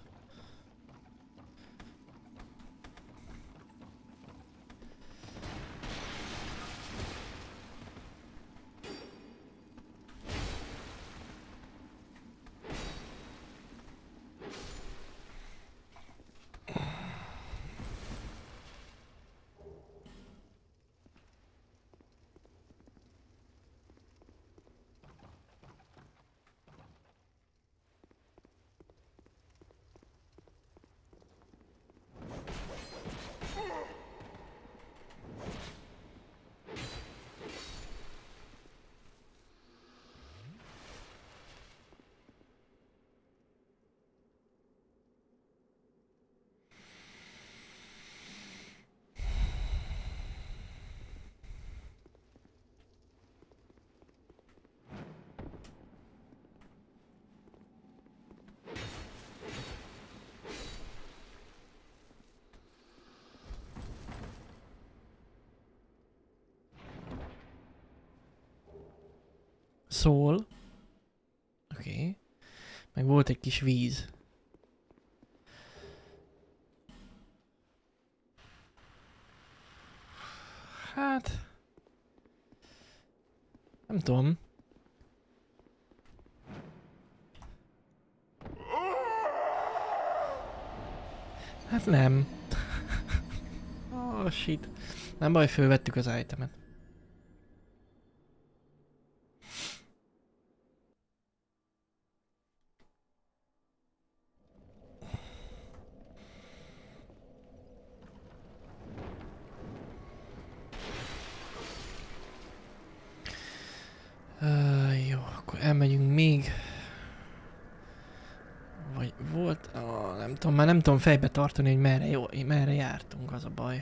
Szól. Oké. Meg volt egy kis víz. Hát... Nem tudom. Hát nem. Oh shit. Nem baj, fölvettük az itemet. Jó, akkor elmegyünk még. Vagy volt... nem tudom, már nem tudom fejbe tartani, hogy merre jártunk, az a baj.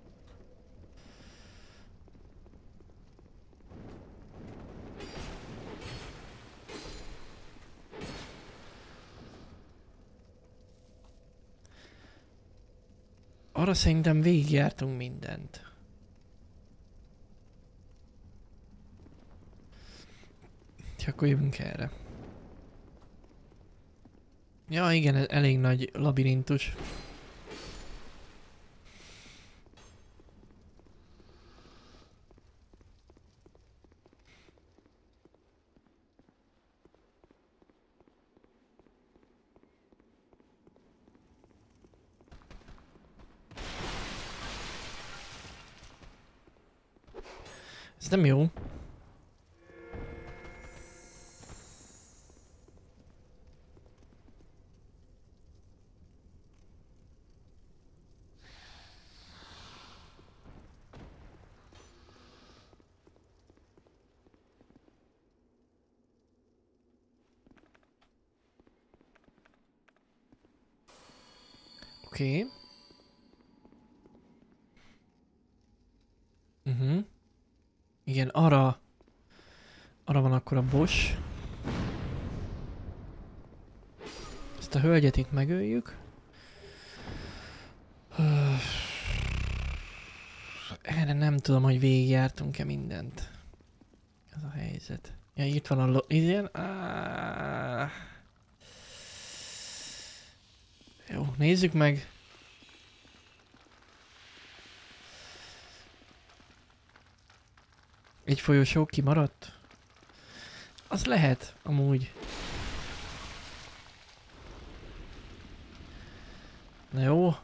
Arra szerintem végigjártunk mindent. És akkor jövünk erre. Ja igen, ez elég nagy labirintus. Ez nem jó. Oké. Igen, arra van akkor a boss. Ezt a hölgyet itt megöljük. Erre nem tudom, hogy végigjártunk-e mindent. Ez a helyzet. Ja, itt van a igen. Jó, nézzük meg. Egy folyosó kimaradt? Az lehet, amúgy. Na jó.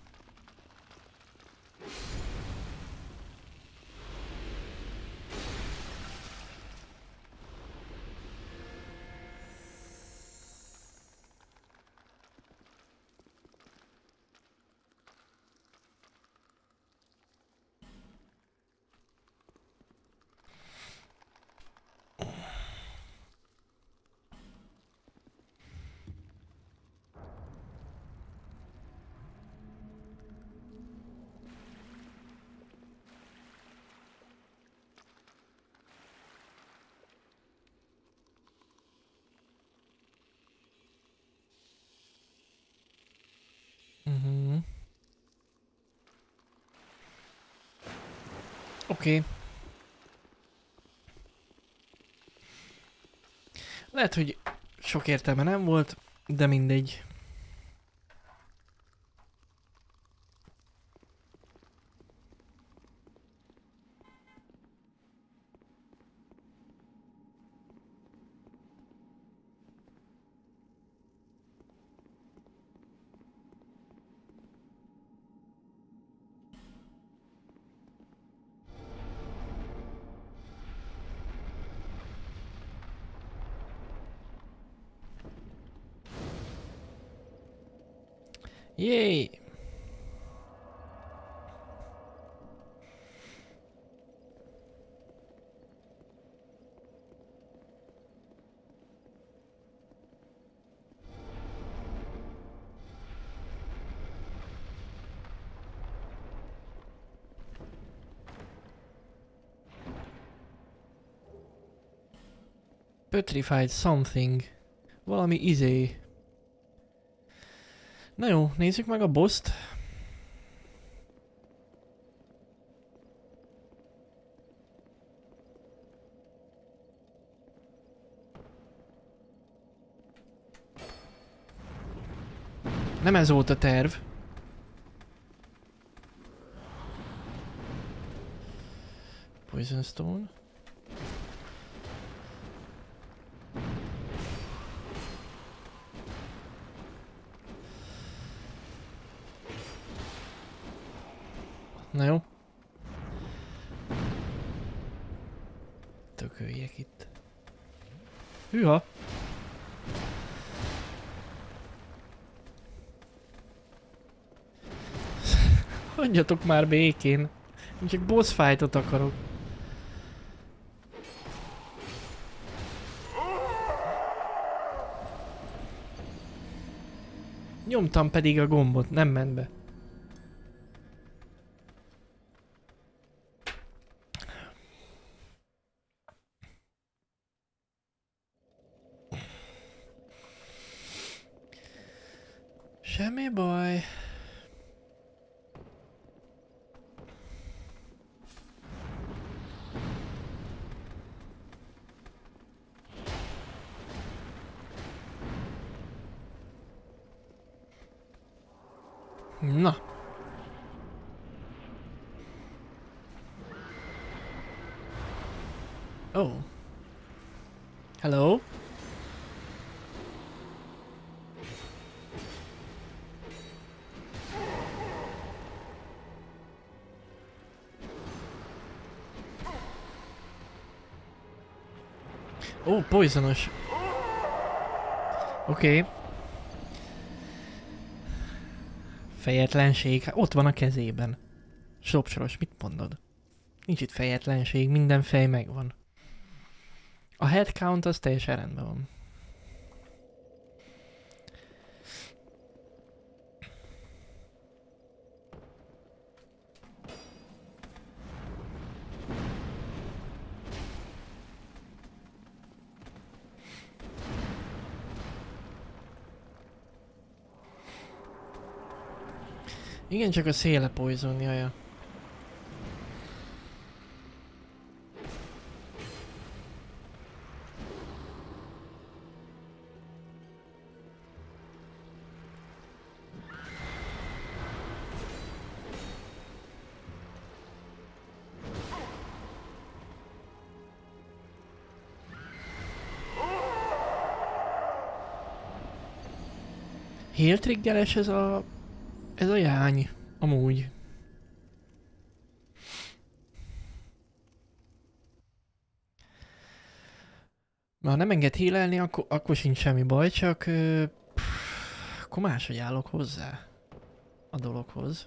Oké. Lehet, hogy sok értelme nem volt, de mindegy. Yay! Petrified something. Valami izé. Na jó, nézzük meg a boszt. Nem ez volt a terv. Poison Stone. Na jó. Tököljek itt. Hűha! Hagyjatok már békén. Én csak boss fightot akarok. Nyomtam pedig a gombot, nem ment be. Semmi baj. Na. Oh. Hello? Ó, poisonos. Oké. Fejetlenség, hát ott van a kezében. Sopsoros, mit mondod? Nincs itt fejetlenség, minden fej megvan. A head count az teljesen rendben van. Igen, csak a széle poison, jaja. Heal triggeres ez a jány, amúgy. Ha nem enged healelni, akkor sincs semmi baj, csak akkor máshogy állok hozzá a dologhoz.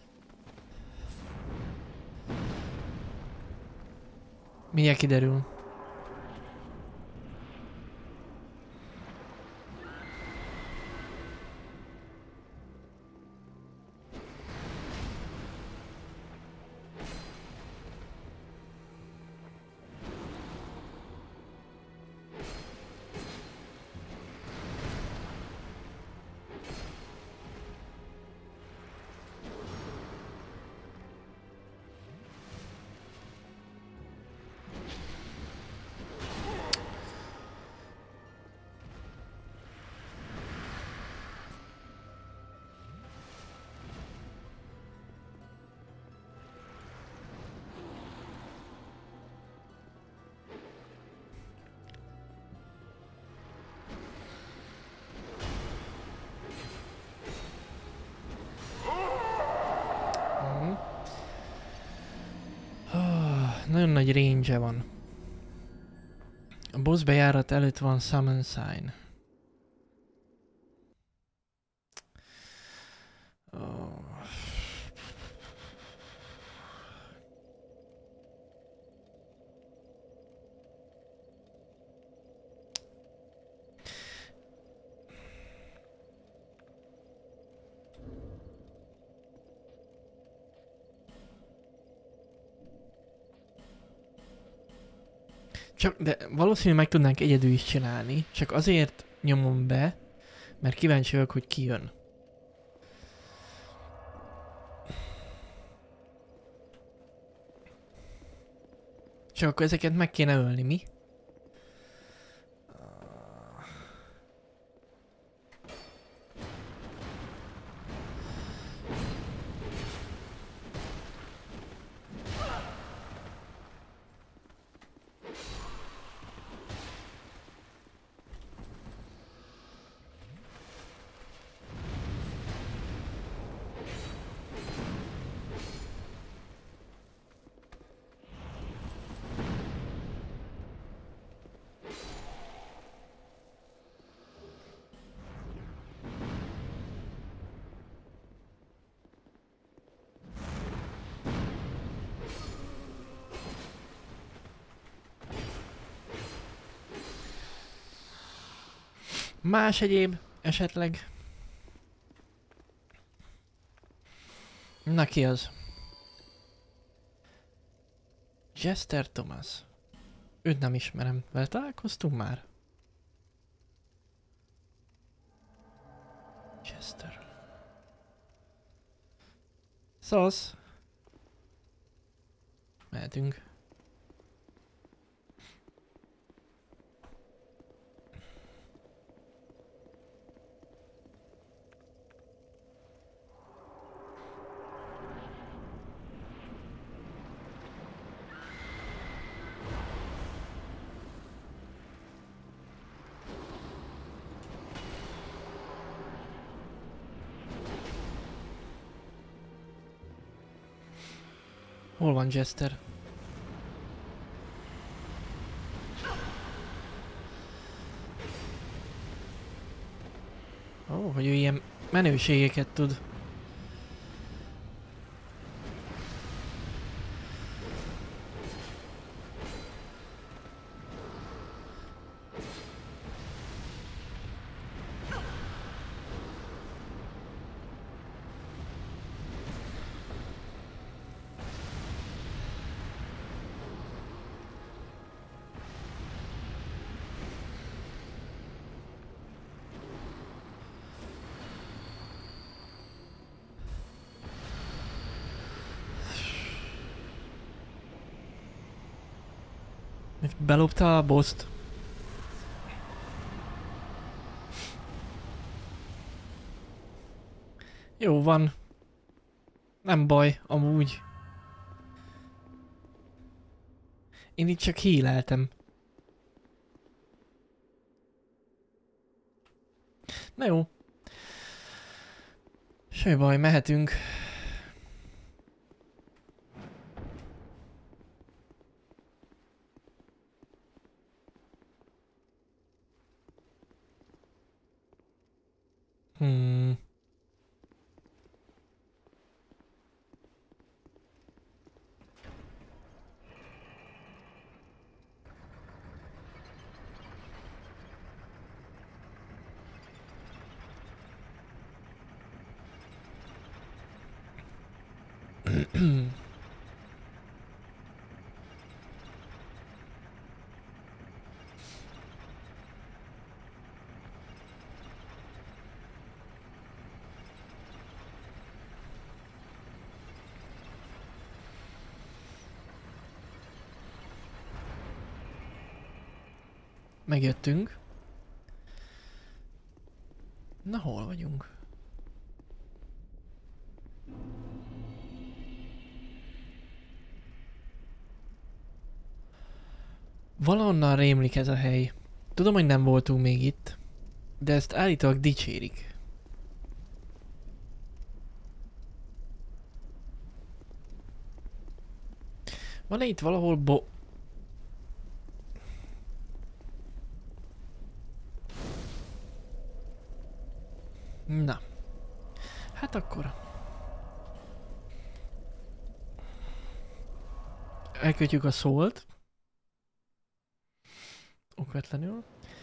Mindjárt kiderül. nagyon nagy range van. A boss bejárat előtt van summon sign. Oh. De valószínűleg meg tudnánk egyedül is csinálni, csak azért nyomom be, mert kíváncsi vagyok, hogy ki jön. Csak akkor ezeket meg kéne ölni, mi? Más egyéb esetleg? Na ki az? Jester Thomas. Őt nem ismerem. Vele találkoztunk már? Jester. Szasz. Mehetünk. Hol van Jester? Ó, hogy ő ilyen menőségeket tud. Belopta a boszt. Jó van. Nem baj, amúgy. Én itt csak healeltem. Na jó. Semmi baj, mehetünk. Megjöttünk. Na, hol vagyunk? Valahonnan rémlik ez a hely. Tudom, hogy nem voltunk még itt, de ezt állítólag dicsérik. Van-e itt valahol Na. Hát akkor... Elkötjük a szólt. Okvetlenül.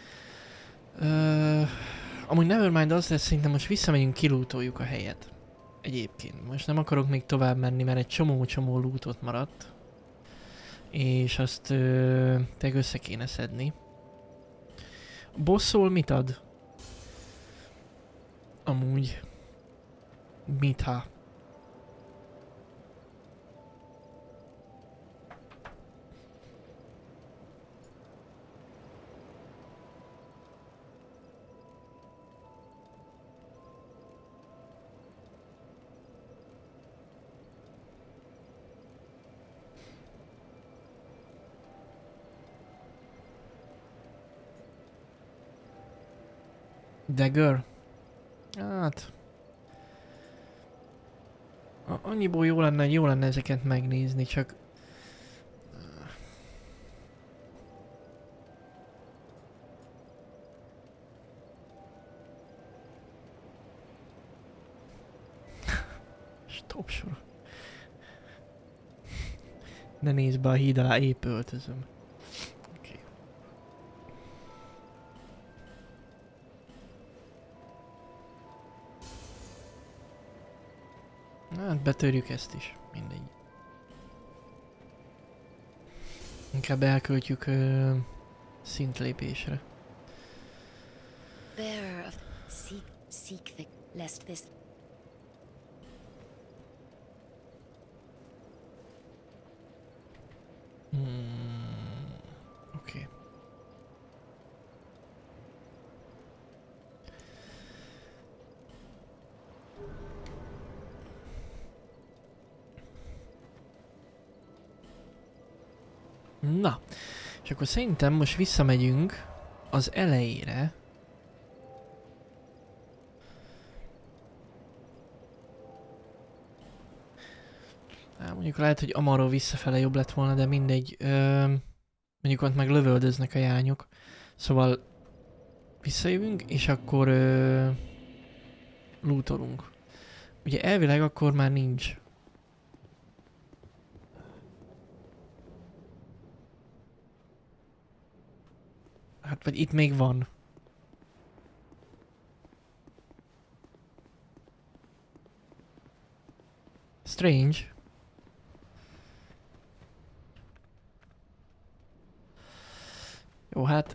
Amúgy Nevermind az lesz, szerintem most visszamegyünk, kilútoljuk a helyet. Egyébként. Most nem akarok még tovább menni, mert egy csomó lootot maradt. És azt tényleg össze kéne szedni. A bosszól mit ad? Amúgy. Mitha. Dagger? Hát... Annyiból jó lenne ezeket megnézni, csak... Stop sor. Ne nézd be a híd alá, épp öltözöm. Oké. Hát betörjük ezt is, mindegy. Inkább elköltjük szintlépésre. Bearer of seek the lest this Oké. Na, és akkor szerintem most visszamegyünk az elejére. Mondjuk lehet, hogy Amarról visszafele jobb lett volna, de mindegy. Mondjuk ott meg lövöldöznek a jányok. Szóval visszajövünk, és akkor lootolunk. Ugye elvileg akkor már nincs. Hát vagy itt még van. Strange. Jó, hát...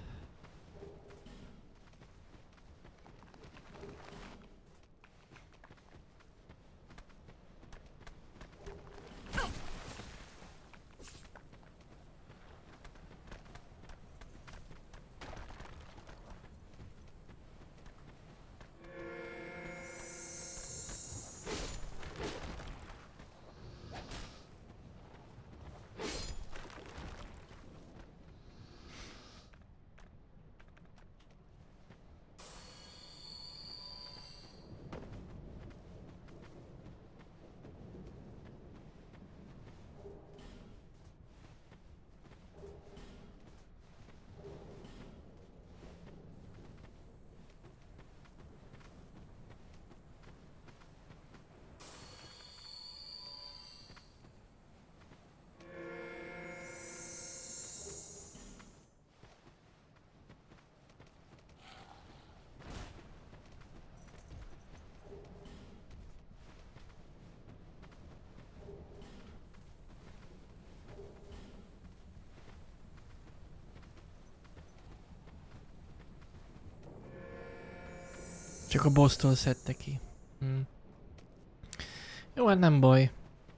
Csak a boss-tól szedte ki. Jó, hát nem baj.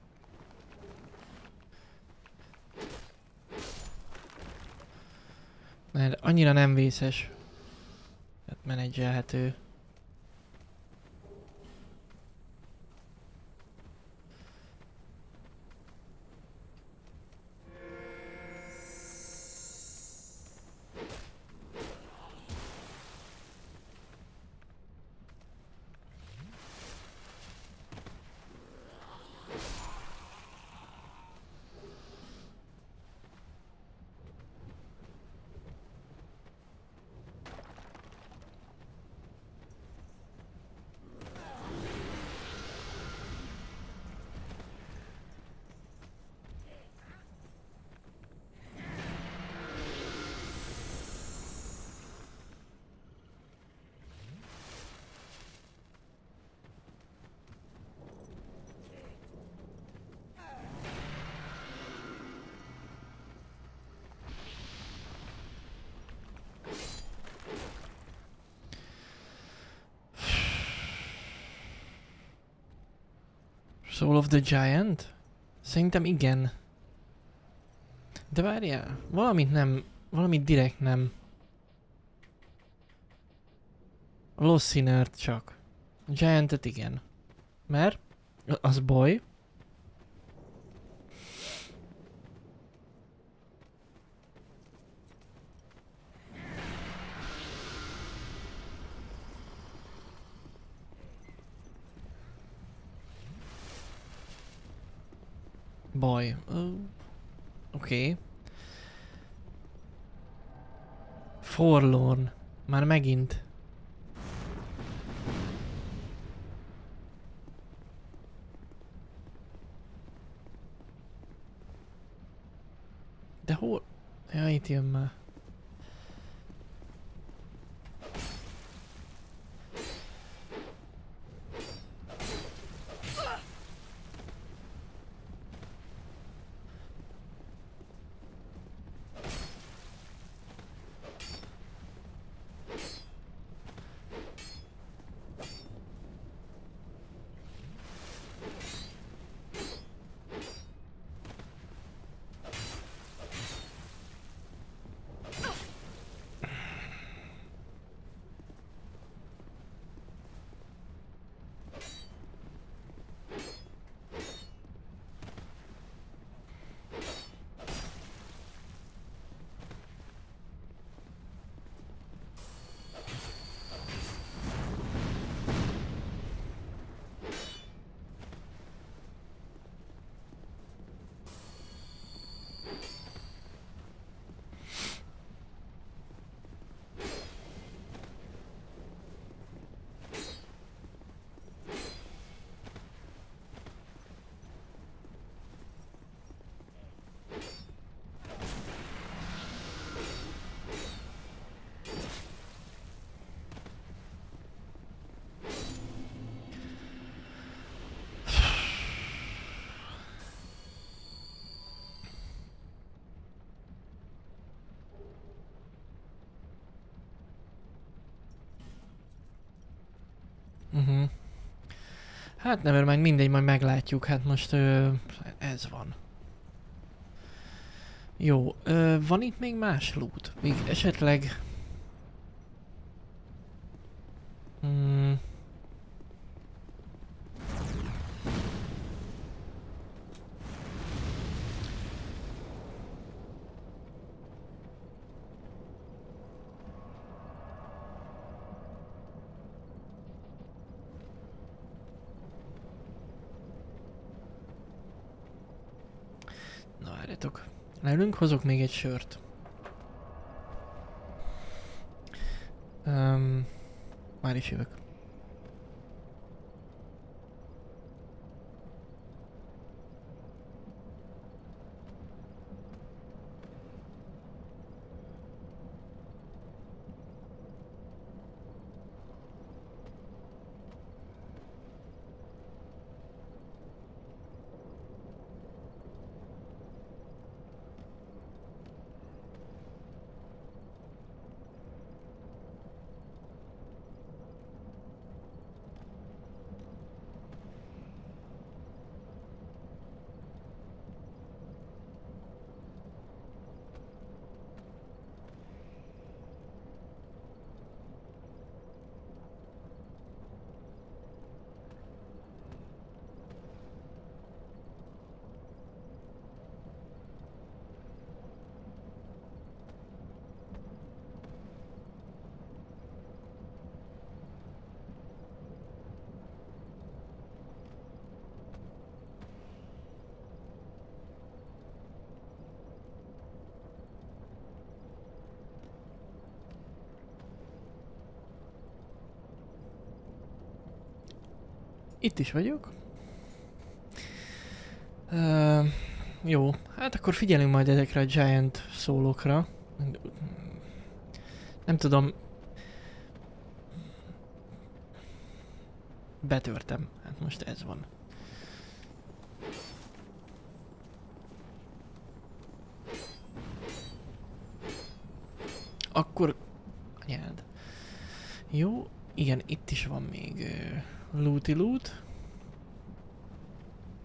Mert annyira nem vészes. Tehát menedzselhető. Soul of the Giant? Szerintem igen. De várjál, valamit nem, valamit direkt nem. A Lost Sinner-t csak. A Giant-et igen. Mert az baj. Baj. Oké. Forlorn. Már megint. De hol? Ja, itt jön már. Hát nevermind, mindegy, majd meglátjuk. Hát most ez van. Jó, van itt még más loot? Még esetleg... Na várjatok. Leülünk, hozok még egy sört. Már is jövök. Itt is vagyok. Jó, hát akkor figyelünk majd ezekre a Giant szólókra. Nem tudom. Betörtem. Hát most ez van. Akkor... Anyád. Jó, igen, itt is van még looty loot.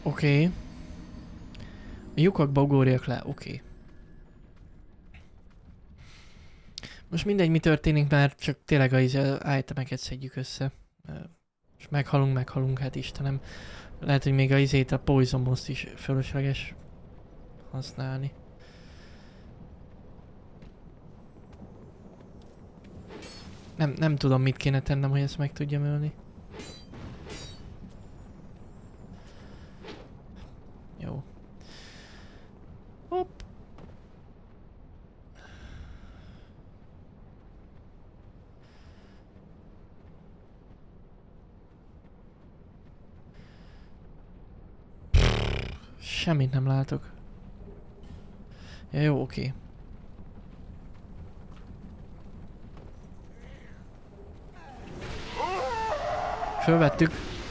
Oké. A lyukakba ugorjak le, oké. Most mindegy, mi történik, már csak tényleg az itemeket szedjük össze. És meghalunk, hát Istenem. Lehet, hogy még a izét, a Poison Most is fölösleges használni. Nem tudom, mit kéne tennem, hogy ezt meg tudjam ölni. Jó. Hopp. Semmit nem látok. Ja, jó, oké. Fölvettük.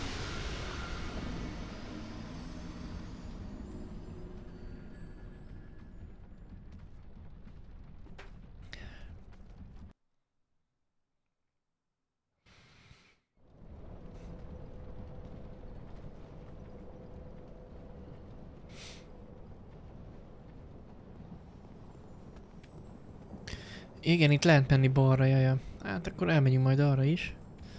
Igen, itt lehet menni balra, jaja. Hát akkor elmegyünk majd arra is.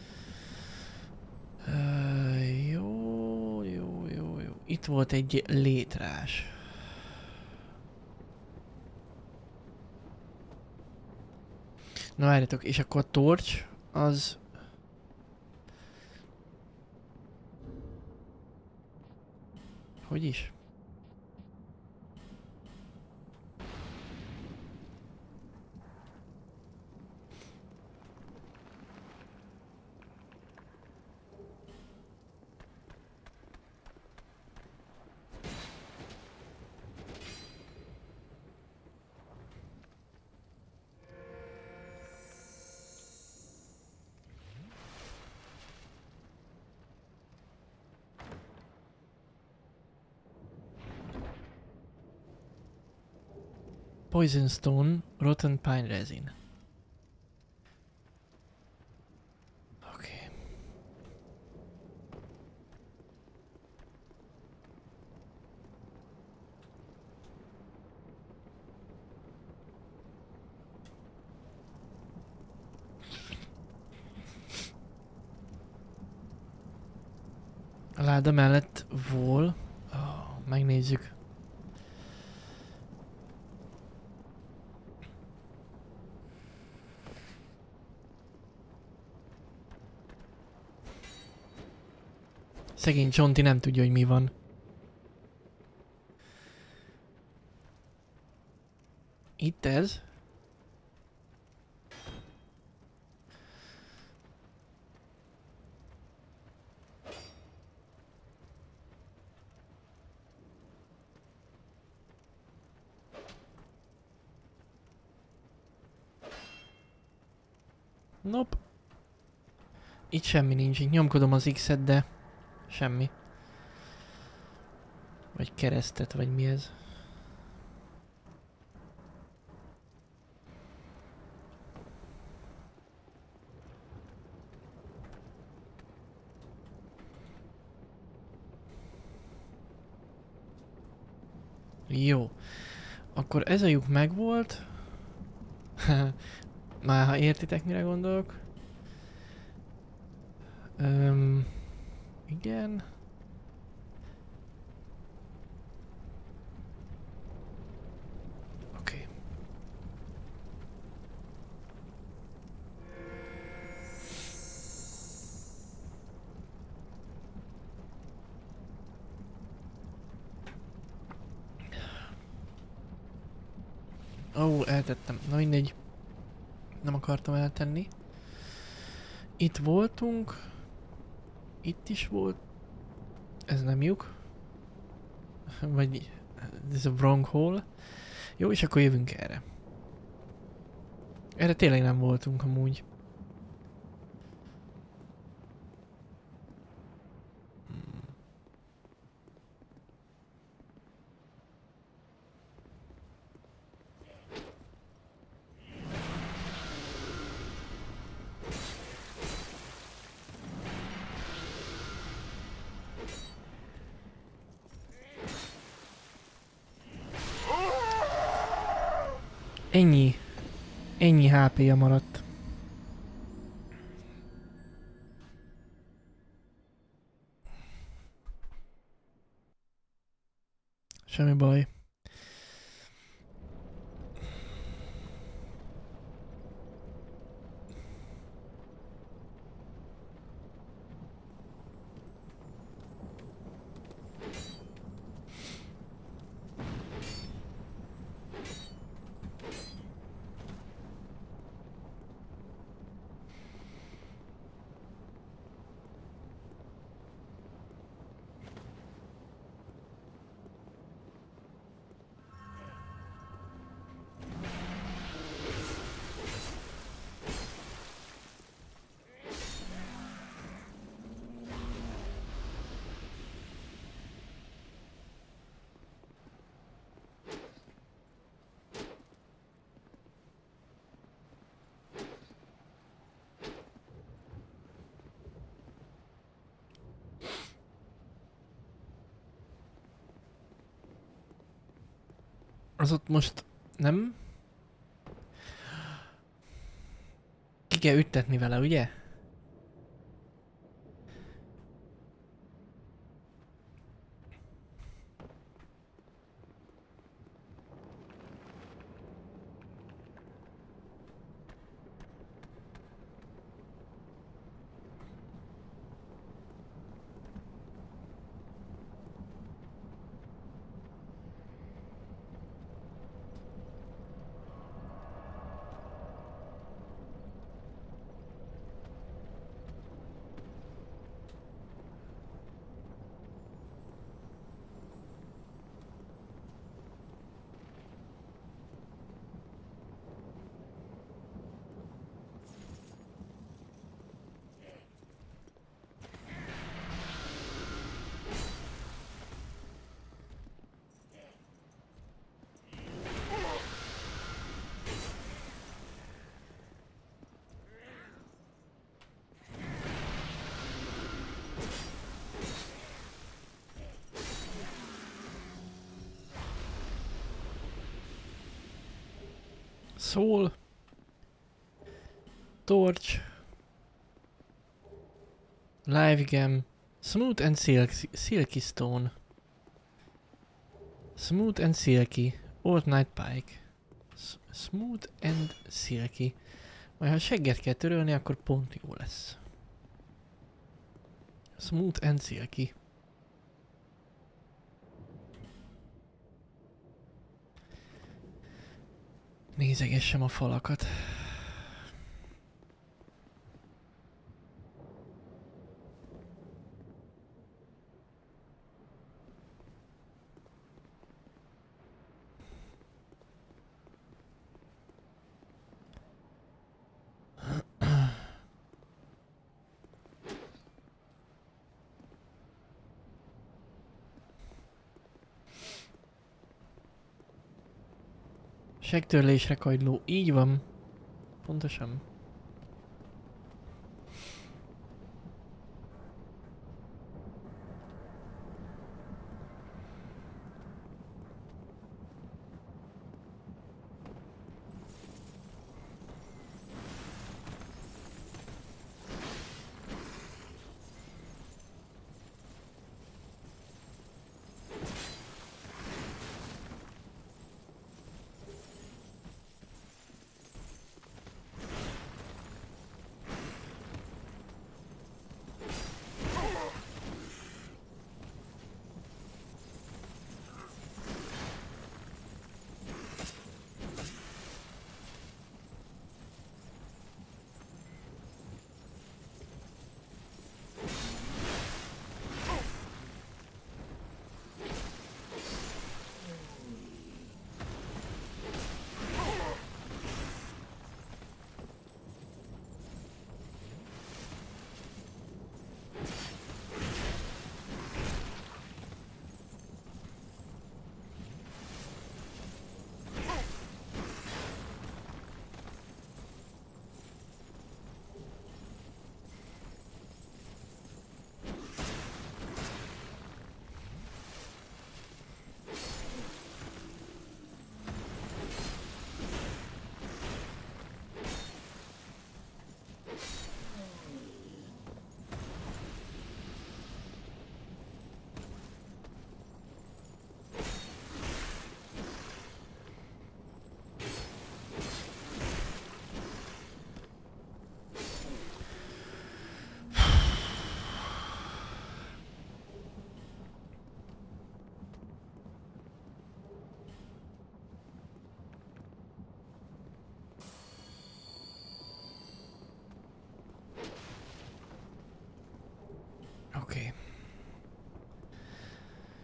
Jó. Itt volt egy létrás. Na várjatok, és akkor a torcs az... Hogy is? Poison Stone, Rotten Pine Resin. Oké. A láda mellett vol. Oh, megnézzük. Szegény Csonti nem tudja, hogy mi van. Itt ez? Nope. Itt semmi nincs, itt nyomkodom az X-et, de semmi. Vagy keresztet, vagy mi ez? Jó. Akkor ez a lyuk megvolt. Már ha értitek, mire gondolok. Igen. Oké. Ó, eltettem. Na mindegy. Nem akartam eltenni. Itt voltunk. Itt is volt. Ez nem lyuk. Vagy ez a wrong hole. Jó, és akkor jövünk erre. Erre tényleg nem voltunk amúgy. Ennyi. Ennyi HP-ja maradt. Semmi baj. Az ott most nem? Ki kell üttetni vele, ugye? Soul. Torch. Live Gem. Smooth and Silky Stone. Smooth and Silky. Old Night Pike. Smooth and Silky. Majd ha segget kell törölni, akkor pont jó lesz. Smooth and Silky. Nézegessem a falakat. Segtörlésre kagyló, így van. Pontosan.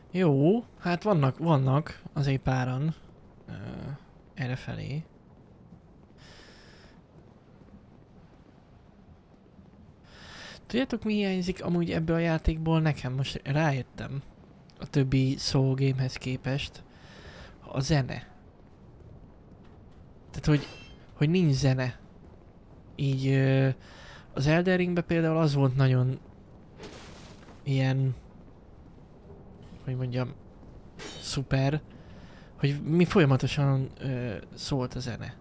Jó, hát vannak azért páran errefelé. Tudjátok, mi hiányzik amúgy ebből a játékból? Nekem most rájöttem a többi Soul Gamehez képest. A zene. Tehát, hogy nincs zene. Így az Elden Ringben például az volt nagyon ilyen, hogy mondjam, szuper, hogy mi folyamatosan szólt a zene.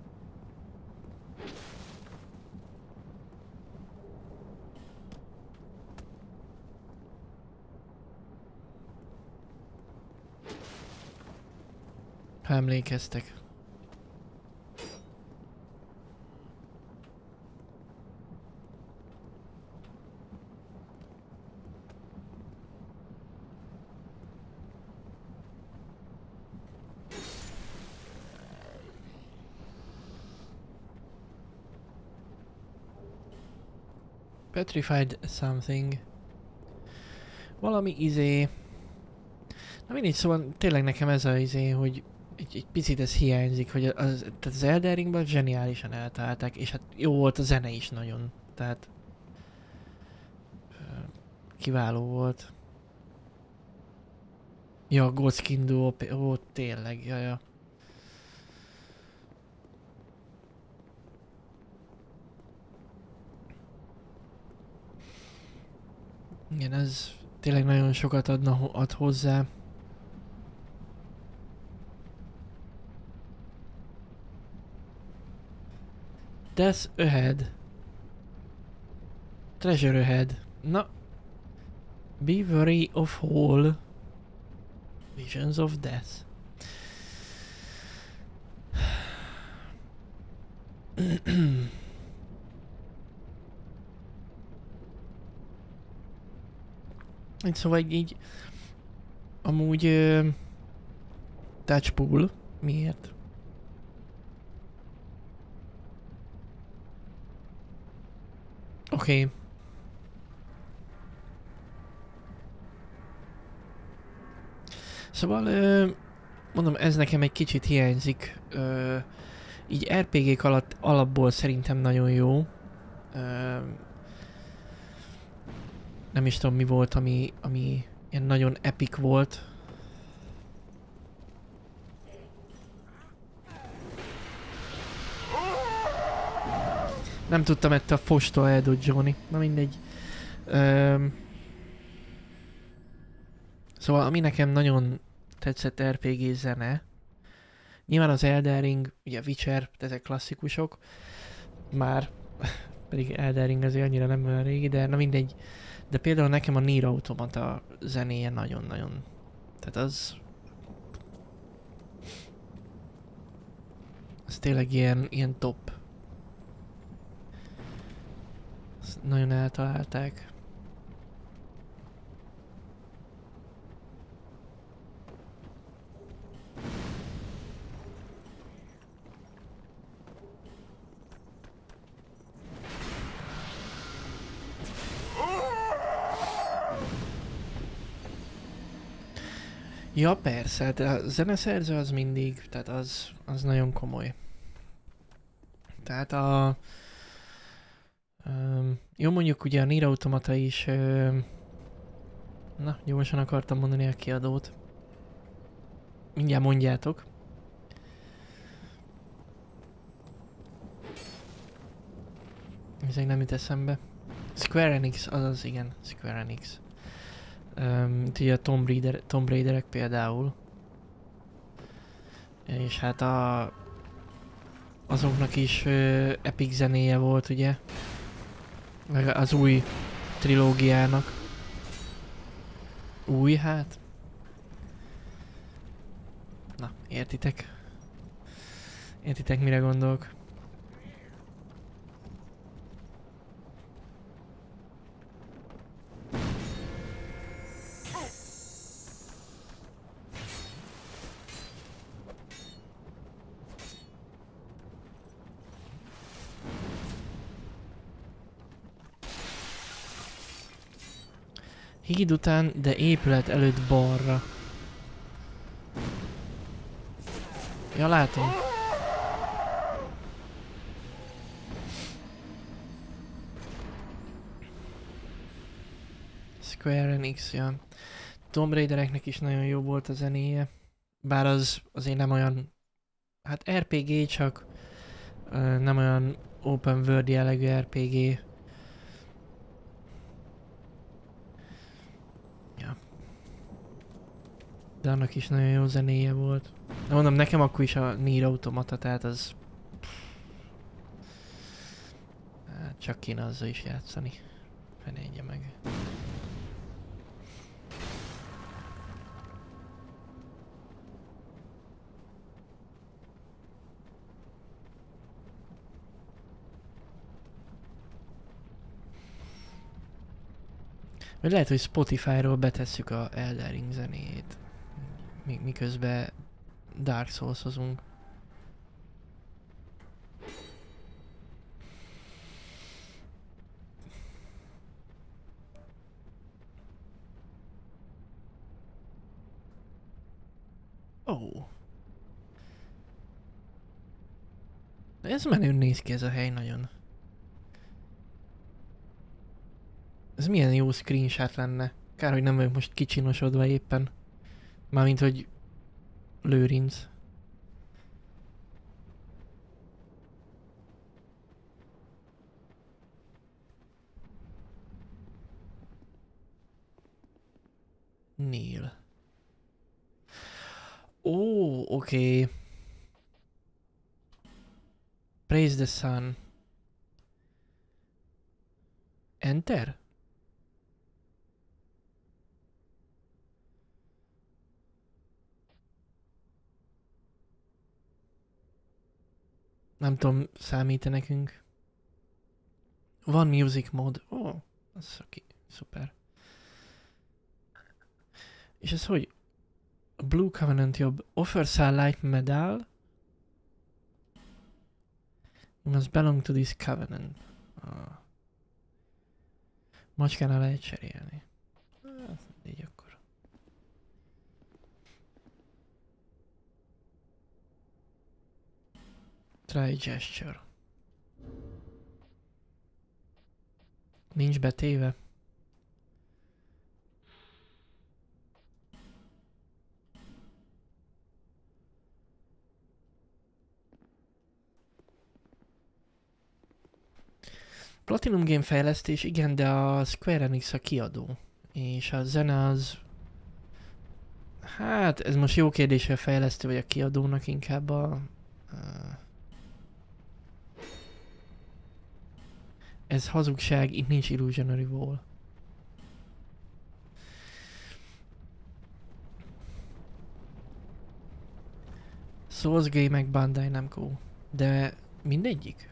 Ha emlékeztek. Petrified something. Valami izé. Na mindegy, szóval tényleg nekem ez a izé, hogy egy picit ez hiányzik, hogy tehát az Elden Ringben zseniálisan eltalálták, és hát jó volt a zene is nagyon, tehát kiváló volt. Ja, a Godskin Duo, ó, tényleg, jaja. Igen, ez tényleg nagyon sokat ad hozzá. Death ahead. Treasure ahead. Na. Be wary of all visions of death. Szóval így amúgy touch pool. Miért? Oké. Szóval mondom, ez nekem egy kicsit hiányzik. Így RPG-k alapból szerintem nagyon jó. Nem is tudom mi volt, ami ilyen nagyon epic volt. Nem tudtam ettől a fostól eldodge-olni. Na mindegy. Szóval ami nekem nagyon tetszett RPG zene. Nyilván az Elden Ring, ugye a Witcher, ezek klasszikusok. Már, pedig Elden Ring azért annyira nem olyan régi, de na mindegy. De például nekem a Nier Automata zenéje nagyon-nagyon. Tehát az tényleg ilyen top. Azt nagyon eltalálták. Ja persze, de a zeneszerző az mindig, tehát az nagyon komoly. Tehát jó, mondjuk ugye a Nier Automata is, na, gyorsan akartam mondani a kiadót. Mindjárt mondjátok. Ez nem jut eszembe. Square Enix, azaz igen, Square Enix. Ugye a Tomb Raiderek például. És hát azoknak is epic zenéje volt, ugye? Az új trilógiának. Új, hát? Na, értitek? Értitek, mire gondolok? Híd után, de épület előtt balra. Ja, látom. Square Enix, ja. Tomb Raidereknek is nagyon jó volt a zenéje. Bár az azért nem olyan... Hát RPG, csak nem olyan open world jellegű RPG. Ja. De annak is nagyon jó zenéje volt. De mondom, nekem akkor is a Nier Automata, tehát az... Hát csak kéne azzal is játszani. Fenélje meg. Vagy lehet, hogy Spotify-ról betesszük a Elden Ring zenéjét. Miközben Dark Souls-ozunk. Ó. De ez menőn néz ki ez a hely nagyon. Ez milyen jó screenshot lenne. Kár, hogy nem vagyok most kicsinosodva éppen. Mármint, hogy Lőrinc. Neil. Ó, oké. Praise the sun. Enter? Nem tudom, számít-e nekünk. Van music mod. Ó, az oké, szuper. És ez hogy? A Blue Covenant jobb. Offer Sunlight Medal. You must belong to this covenant. Ah. Macskánál lehet cserélni. Hát, így akkor. Try gesture. Nincs betéve. Platinum Game fejlesztés, igen, de a Square Enix a kiadó. És a zene az... Hát, ez most jó kérdés, hogy a fejlesztő vagy a kiadónak inkább a... Ez hazugság, itt nincs Illusionary Wall. Souls Game-ek, Bandai Namco. De mindegyik?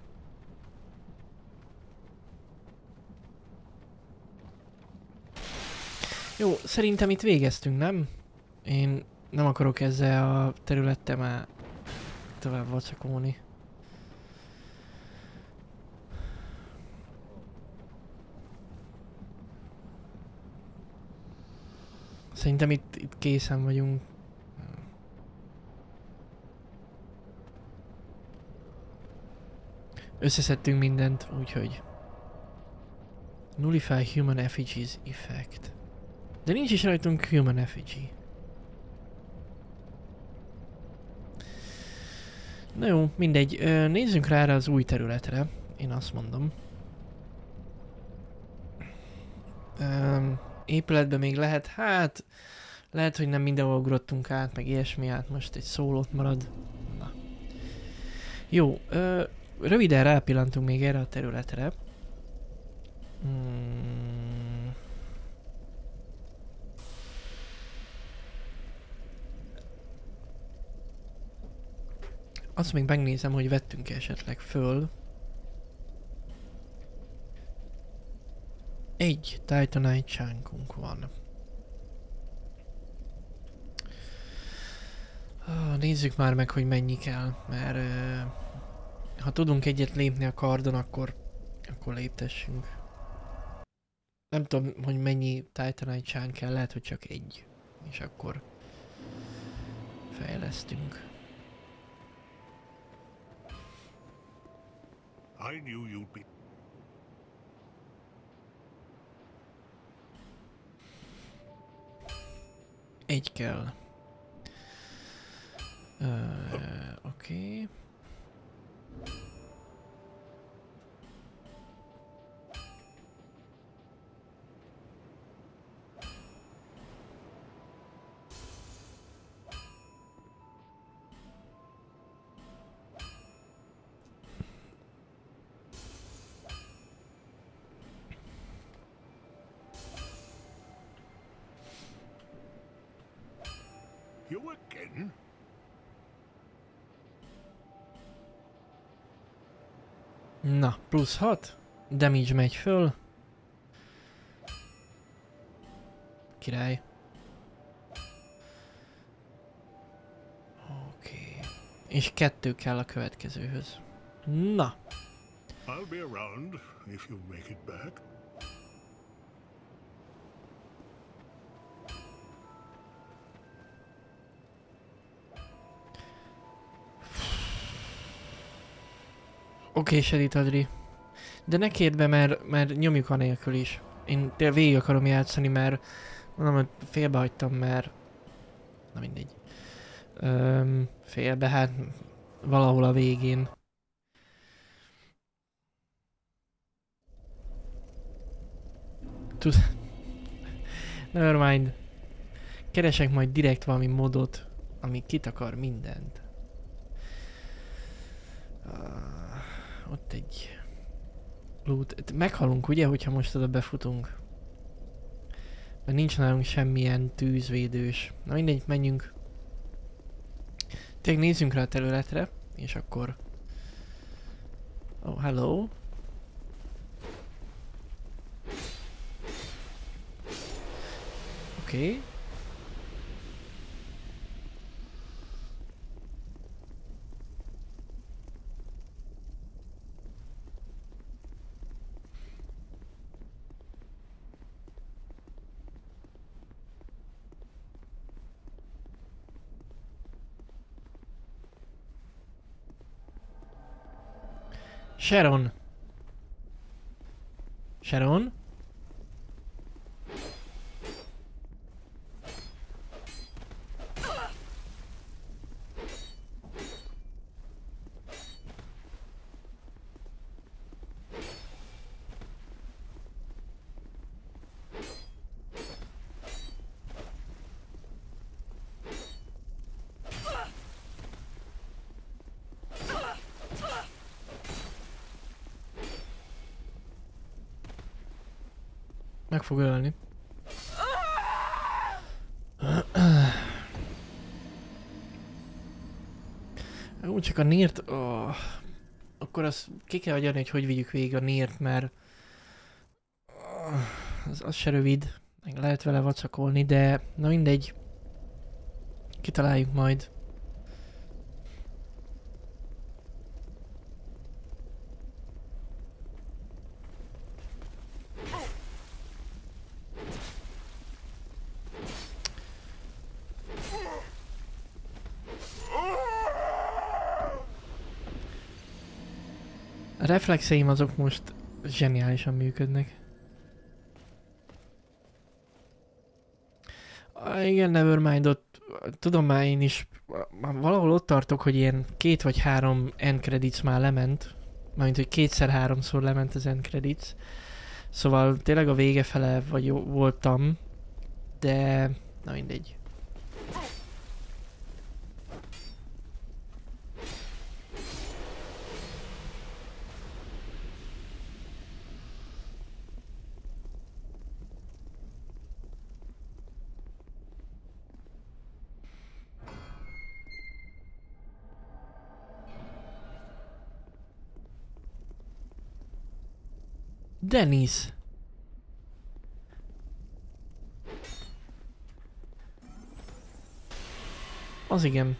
Jó, szerintem itt végeztünk, nem? Én nem akarok ezzel a területtel már tovább vacakolni. Szerintem itt készen vagyunk. Összeszedtünk mindent, úgyhogy... Nullify Human Effigies Effect. De nincs is rajtunk Human Effigy. Na jó, mindegy. Nézzünk rá erre az új területre. Én azt mondom. Épületben még lehet, hát... Lehet, hogy nem mindenhol ugrottunk át, meg ilyesmi, át most egy szólót marad. Na. Jó, röviden rápillantunk még erre a területre. Azt még megnézem, hogy vettünk esetleg föl. Egy Titanite chunkunk van. Nézzük már meg, hogy mennyi kell, mert ha tudunk egyet lépni a kardon, akkor léptessünk. Nem tudom, hogy mennyi Titanite chunk kell, lehet, hogy csak egy. És akkor fejlesztünk. I knew you'd be. Egy kell. Oké. You again? Na, plusz 6. Damage megy föl. Király. Oké. És 2 kell a következőhöz. Na. I'll be around if you make it back. Oké, Shedit Adri. De ne kérd be, mert nyomjuk anélkül is. Én tényleg végig akarom játszani, mert mondom, hogy félbehagytam, mert... Na mindegy. Félbe, hát valahol a végén. Tud... Nevermind. Keresek majd direkt valami modot, ami kitakar mindent. Ott egy... Loot. Meghalunk, ugye, hogyha most oda befutunk? Mert nincs nálunk semmilyen tűzvédős. Na mindegy, menjünk. Tényleg nézzünk rá a területre, és akkor... Oh, hello. Oké. Okay. Sharon. Sharon? Meg fog ölni. Úgy csak a Niert... Oh. Akkor azt ki kell agyalni, hogy vigyük végig a Niert, mert... Az se rövid. Meg lehet vele vacakolni, de... Na mindegy. Kitaláljuk majd. A reflexeim azok most zseniálisan működnek. Igen, Nevermind, ott tudom már én is, valahol ott tartok, hogy ilyen 2 vagy 3 end credits már lement. Mármint, hogy 2-3-szor lement az end credits. Szóval tényleg a vége fele voltam, de na mindegy. Dennis! Az igen.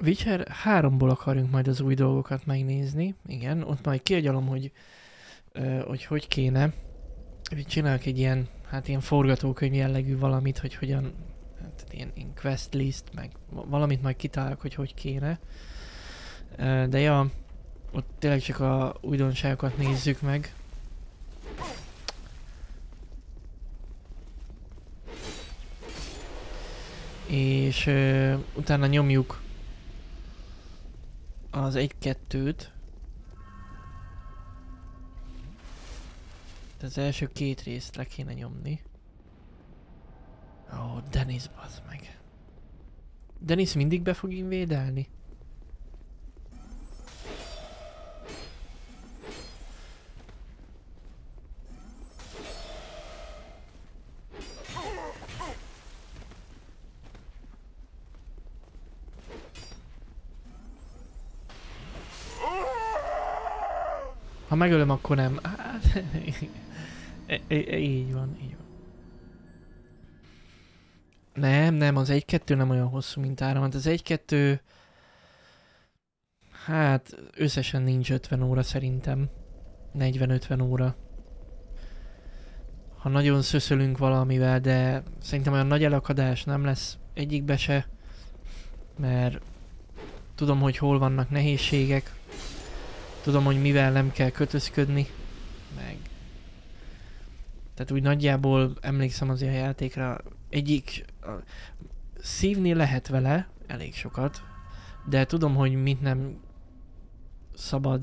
Witcher 3-ból akarjunk majd az új dolgokat megnézni. Igen, ott majd kiagyalom, hogy kéne. Csinálok egy ilyen, hát ilyen forgatókönyv jellegű valamit, hogy hogyan, hát ilyen quest list, meg valamit majd kitalálok, hogy kéne. De ja, ott tényleg csak a újdonságokat nézzük meg. És utána nyomjuk az 1-2-t. Az első 2 részt le kéne nyomni. Ó, Dennis, bazd meg. Dennis mindig be fog invédelni? Ha megölöm, akkor nem. Hát, így van, így van. Nem, az 1-2 nem olyan hosszú, mint Áramant. Az 1-2... Hát, összesen nincs 50 óra szerintem. 40-50 óra. Ha nagyon szöszölünk valamivel, de szerintem olyan nagy elakadás nem lesz egyikbe se. Mert tudom, hogy hol vannak nehézségek. Tudom, hogy mivel nem kell kötözködni. Meg... Tehát úgy nagyjából emlékszem azért a játékra. Szívni lehet vele, elég sokat. De tudom, hogy mit nem szabad...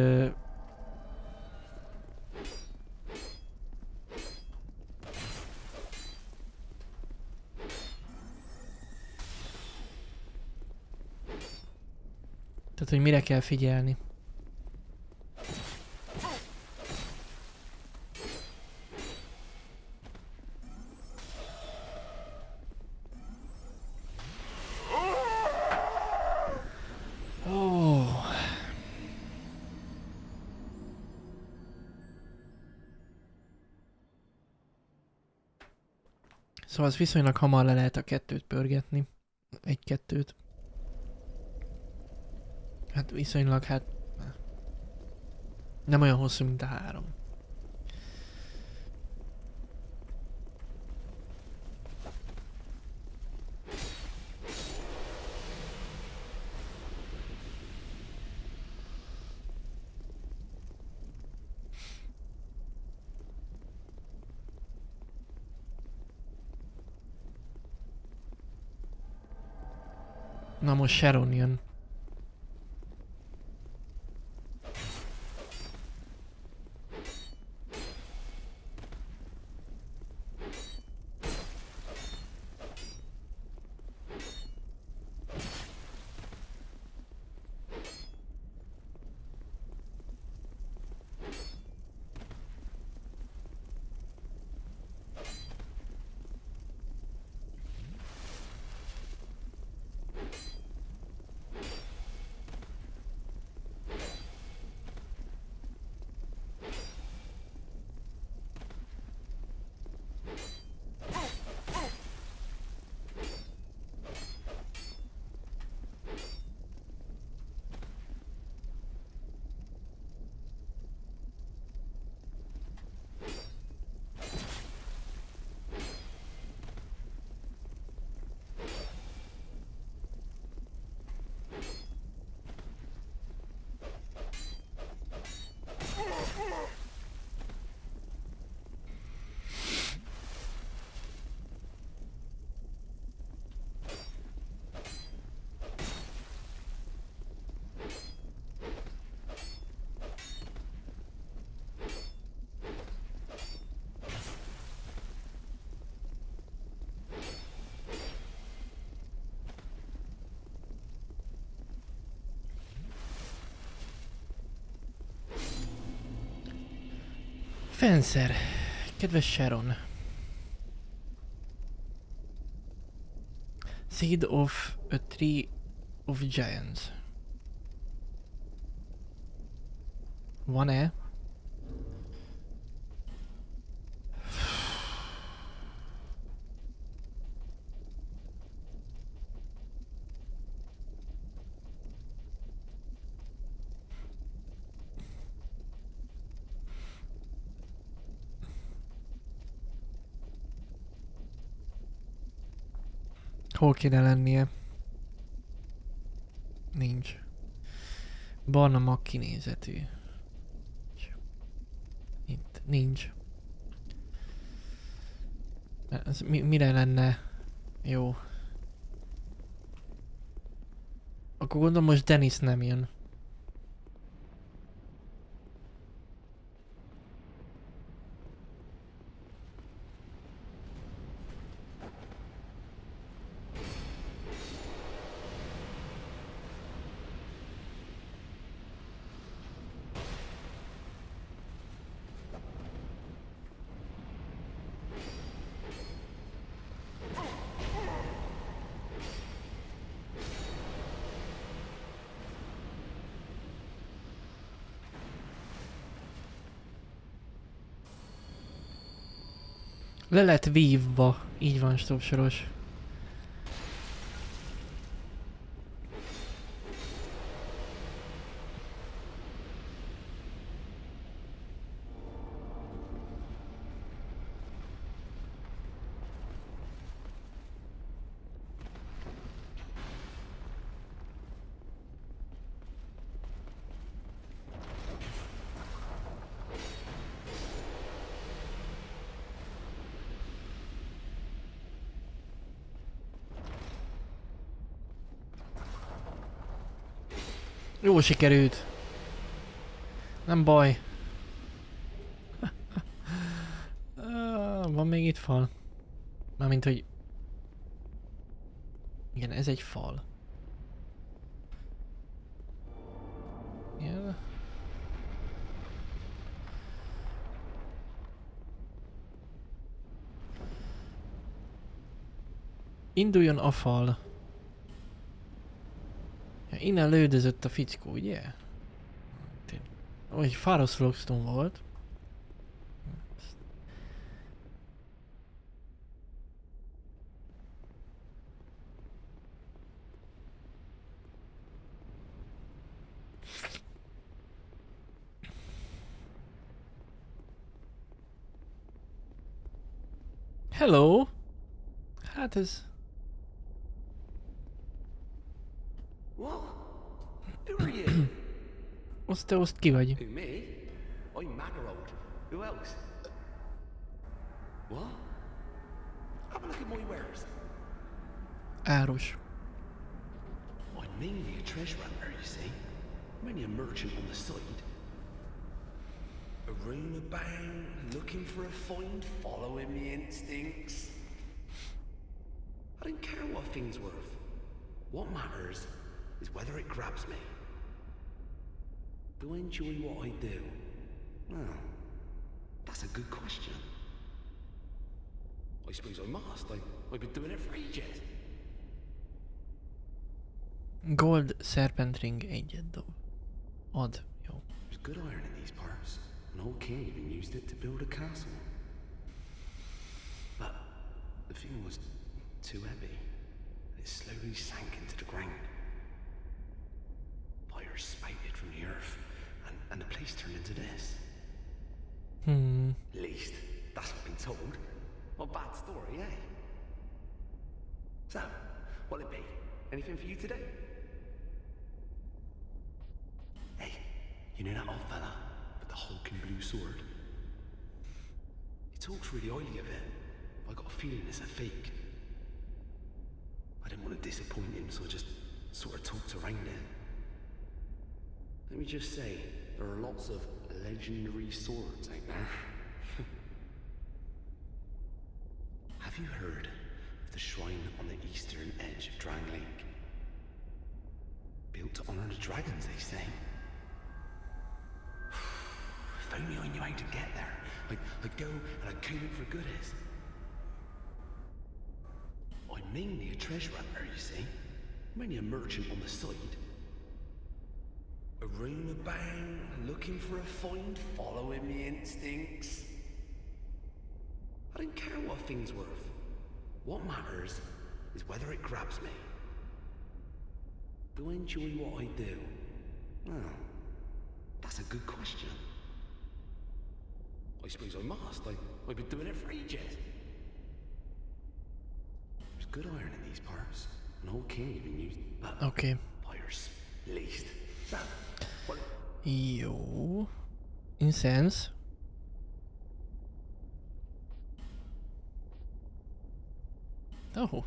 Tehát, hogy mire kell figyelni. Szóval az viszonylag hamar le lehet a 2-t pörgetni. 1-2-t. Hát viszonylag, hát... Nem olyan hosszú, mint a 3. Na most Sharon jön. Fenszer, kedves Sharon. Seed of a Tree of Giants. Van-e? Hol kéne lennie? Nincs. Barna mag kinézetű. Itt nincs. Ez mire lenne jó? Akkor gondolom most Dennis nem jön. Le lett vívva. Így van, stopsoros. Jó sikerült. Nem baj. Van még itt fal? Mármint, hogy... Igen, ez egy fal. Igen. Induljon a fal. Ja, innen lődözött a fickó, ugye? Hogy Pharos Lockstone volt. Hello! Hát ez... What? Who are you? Oszt ki vagy? Who, me? I'm Magarold. Who else? What? Have a look at my wares. Árus. I'm mainly a treasure hunter, you see. I'm only a merchant on the side. A room about, looking for a find, following me instincts. I don't care what a thing's worth. What matters is whether it grabs me. Do I enjoy what I do? Well, that's a good question. I suppose I must. I've been doing it for ages. Gold Serpent Ring 1 dob. Ad. Jó. There's good iron in these parts. An old king even used it to build a castle. But the thing was too heavy. It slowly sank into the ground. Fire spouted from the earth, and the place turned into this. At least, that's what I've been told. Not a bad story, eh? So, what'll it be? Anything for you today? Hey, you know that old fella with the hulking blue sword? He talks really highly of it. I got a feeling it's a fake. I didn't want to disappoint him, so I just sort of talked around it. Let me just say, there are lots of legendary swords out there. Have you heard of the shrine on the eastern edge of Drang Lake? Built to honor the dragons, they say. If only I knew how to get there. I'd go and I'd comb it for goodies. I'm mainly a treasure hunter, you see. I'm only a merchant on the side. A room about, looking for a find, following me instincts. I don't care what a thing's worth. What matters is whether it grabs me. Do I enjoy what I do? Well, that's a good question. I suppose I must. I've been doing it for ages. There's good iron in these parts. An old king even used. Oké. Fires, least. What? Jó. Incense. Oh.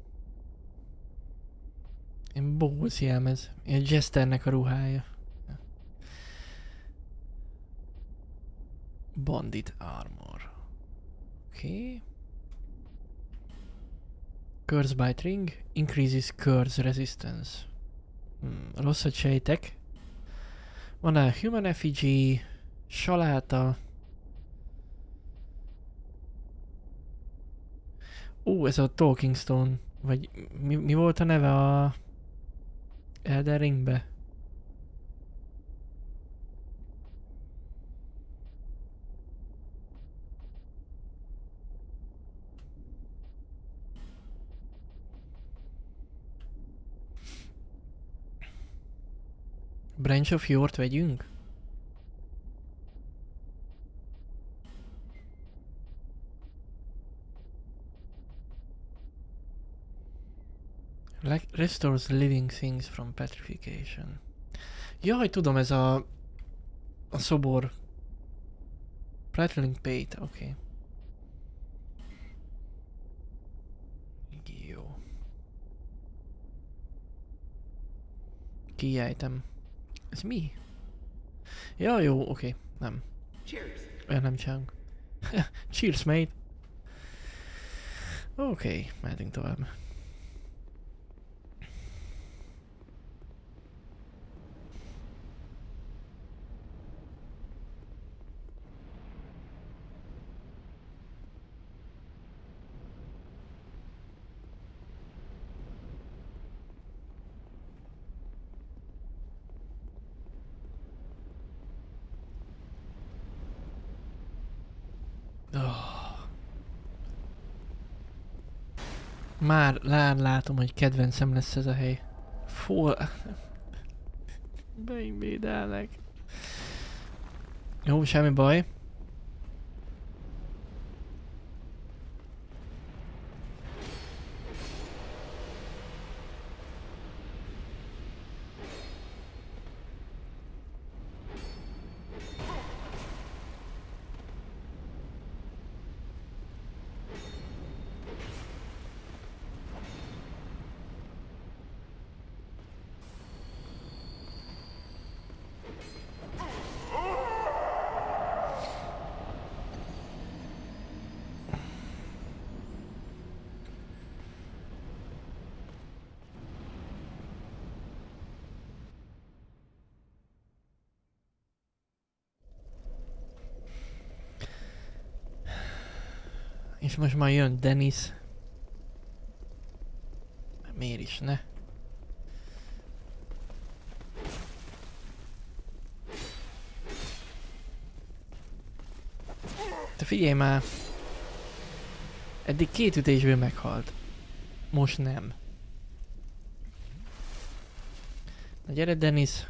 Ilyen bóz jelmez. Ilyen Jesternek a ruhája. Bandit armor. Oké. Curse bite ring. Increases curse resistance. Rosszat sejtek. Van a human effigy. Saláta. Ó, ez a Talking Stone. Vagy mi volt a neve a Elden Ringbe? Branch of Yort vegyünk? Restores living things from petrification. Jaj, tudom, ez a szobor. Prattling Pate, oké. Jó. Kiejtem. Ez mi? Ja, jó, oké. Nem. Cheers. Olyan nem csinálunk. Cheers, mate. Oké, mehetünk tovább. Már látom, hogy kedvencem lesz ez a hely. Beinvédelnek. Jó, semmi baj. És most már jön Dennis. Miért is ne? Te figyelj már! Eddig 2 ütésből meghalt. Most nem. Na gyere, Dennis!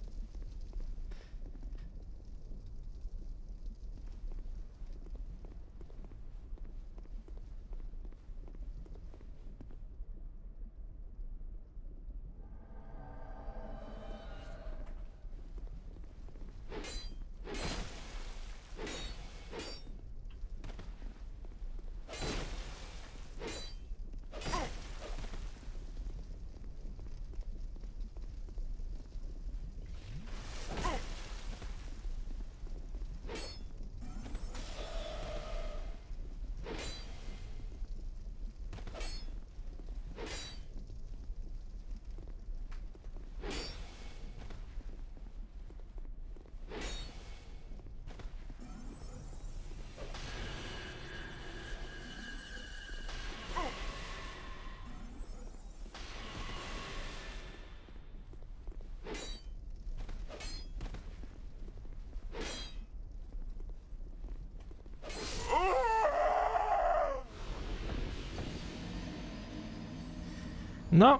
Na?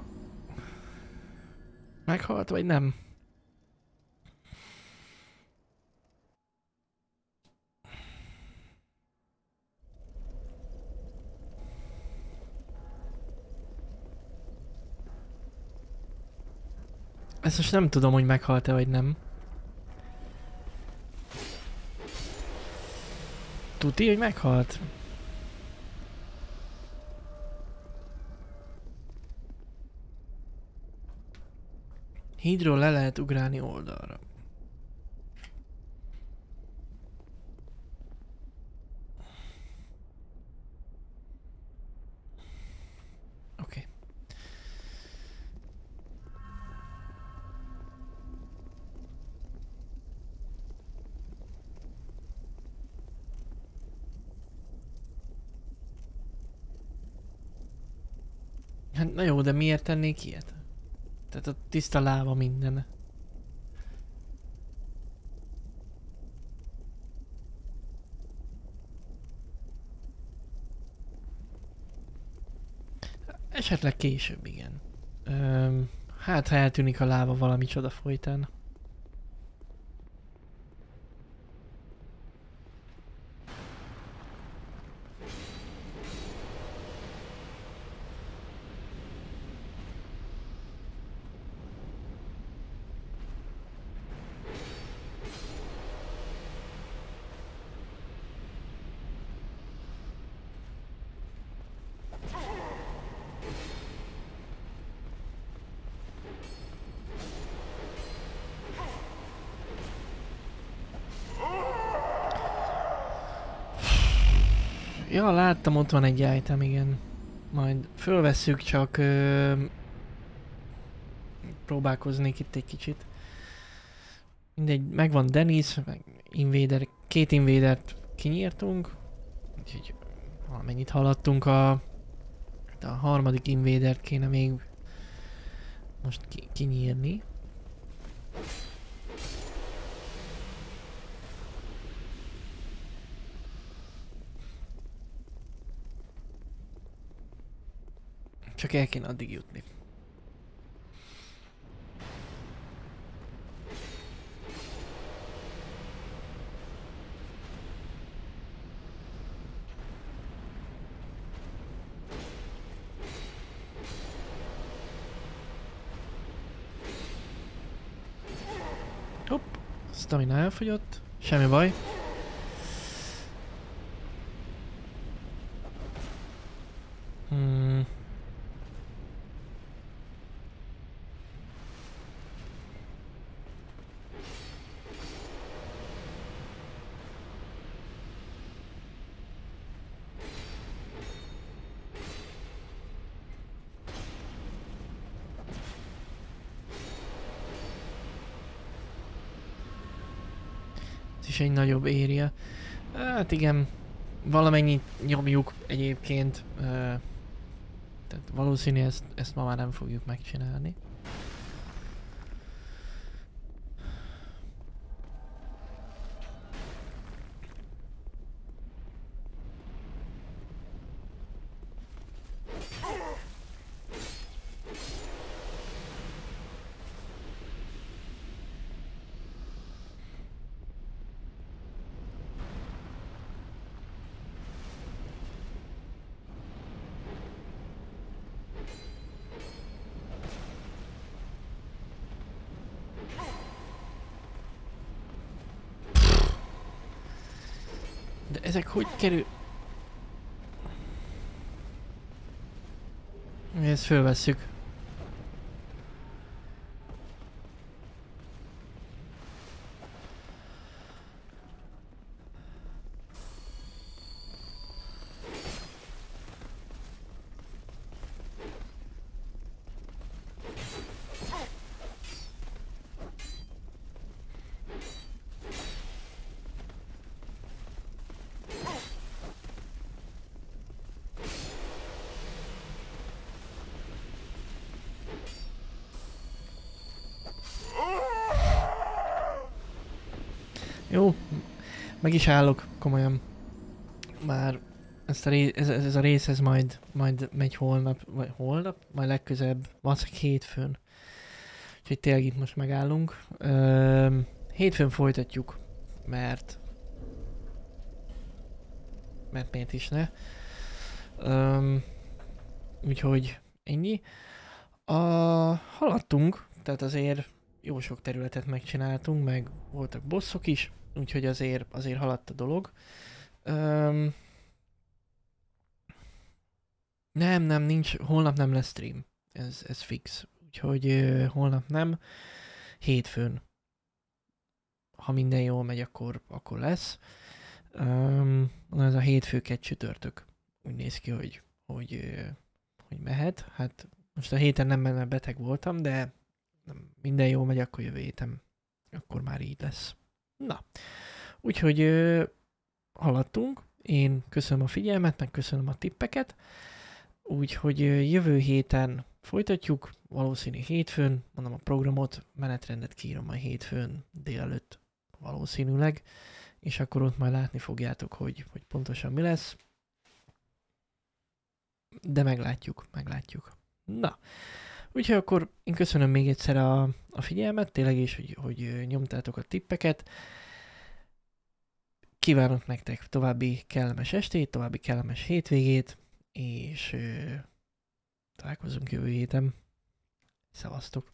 Meghalt vagy nem? Ezt most nem tudom, hogy meghalt-e vagy nem. Tuti, hogy meghalt? Hídról le lehet ugrálni oldalra. Oké. Hát na jó, de miért tennék ilyet? Tehát a tiszta láva minden. Esetleg később, igen. Hát ha eltűnik a láva valami csoda folytán. Ja, láttam, ott van egy item, igen. Majd fölvesszük, csak próbálkoznék itt egy kicsit. Mindegy, megvan Dennis, meg Invader, 2 Invadert kinyírtunk. Úgyhogy valamennyit haladtunk a harmadik Invadert kéne még most kinyírni. Csak el kéne addig jutni. Hopp, stamina elfogyott, semmi baj. Is egy nagyobb area. Hát igen, valamennyit nyomjuk egyébként. Tehát valószínű ezt ma már nem fogjuk megcsinálni. De ezek hogy kerül? Ezt fölvesszük. Jó, meg is állok, komolyan. Már ezt ez a rész ez majd megy holnap, vagy holnap? Majd legközelebb, valószínűleg hétfőn. Úgyhogy tényleg itt most megállunk. Hétfőn folytatjuk, mert miért is ne. Úgyhogy ennyi. Haladtunk, tehát azért jó sok területet megcsináltunk, meg voltak bosszok is, úgyhogy azért haladt a dolog. Nem, nincs, holnap nem lesz stream. Ez fix. Úgyhogy holnap nem. Hétfőn. Ha minden jól megy, akkor lesz. Ez a hétfő, kedd, csütörtök. Úgy néz ki, hogy mehet. Hát most a héten nem, mert beteg voltam, de minden jól megy, akkor jövő héten. Akkor már így lesz. Na. Úgyhogy haladtunk. Én köszönöm a figyelmet, meg köszönöm a tippeket. Úgyhogy jövő héten folytatjuk, valószínű hétfőn, mondom a programot, menetrendet kiírom a hétfőn délelőtt valószínűleg, és akkor ott majd látni fogjátok, hogy pontosan mi lesz. De meglátjuk. Na, úgyhogy akkor én köszönöm még egyszer a figyelmet, tényleg is, hogy nyomtátok a tippeket. Kívánok nektek további kellemes estét, további kellemes hétvégét, és találkozunk jövő héten. Szevasztok!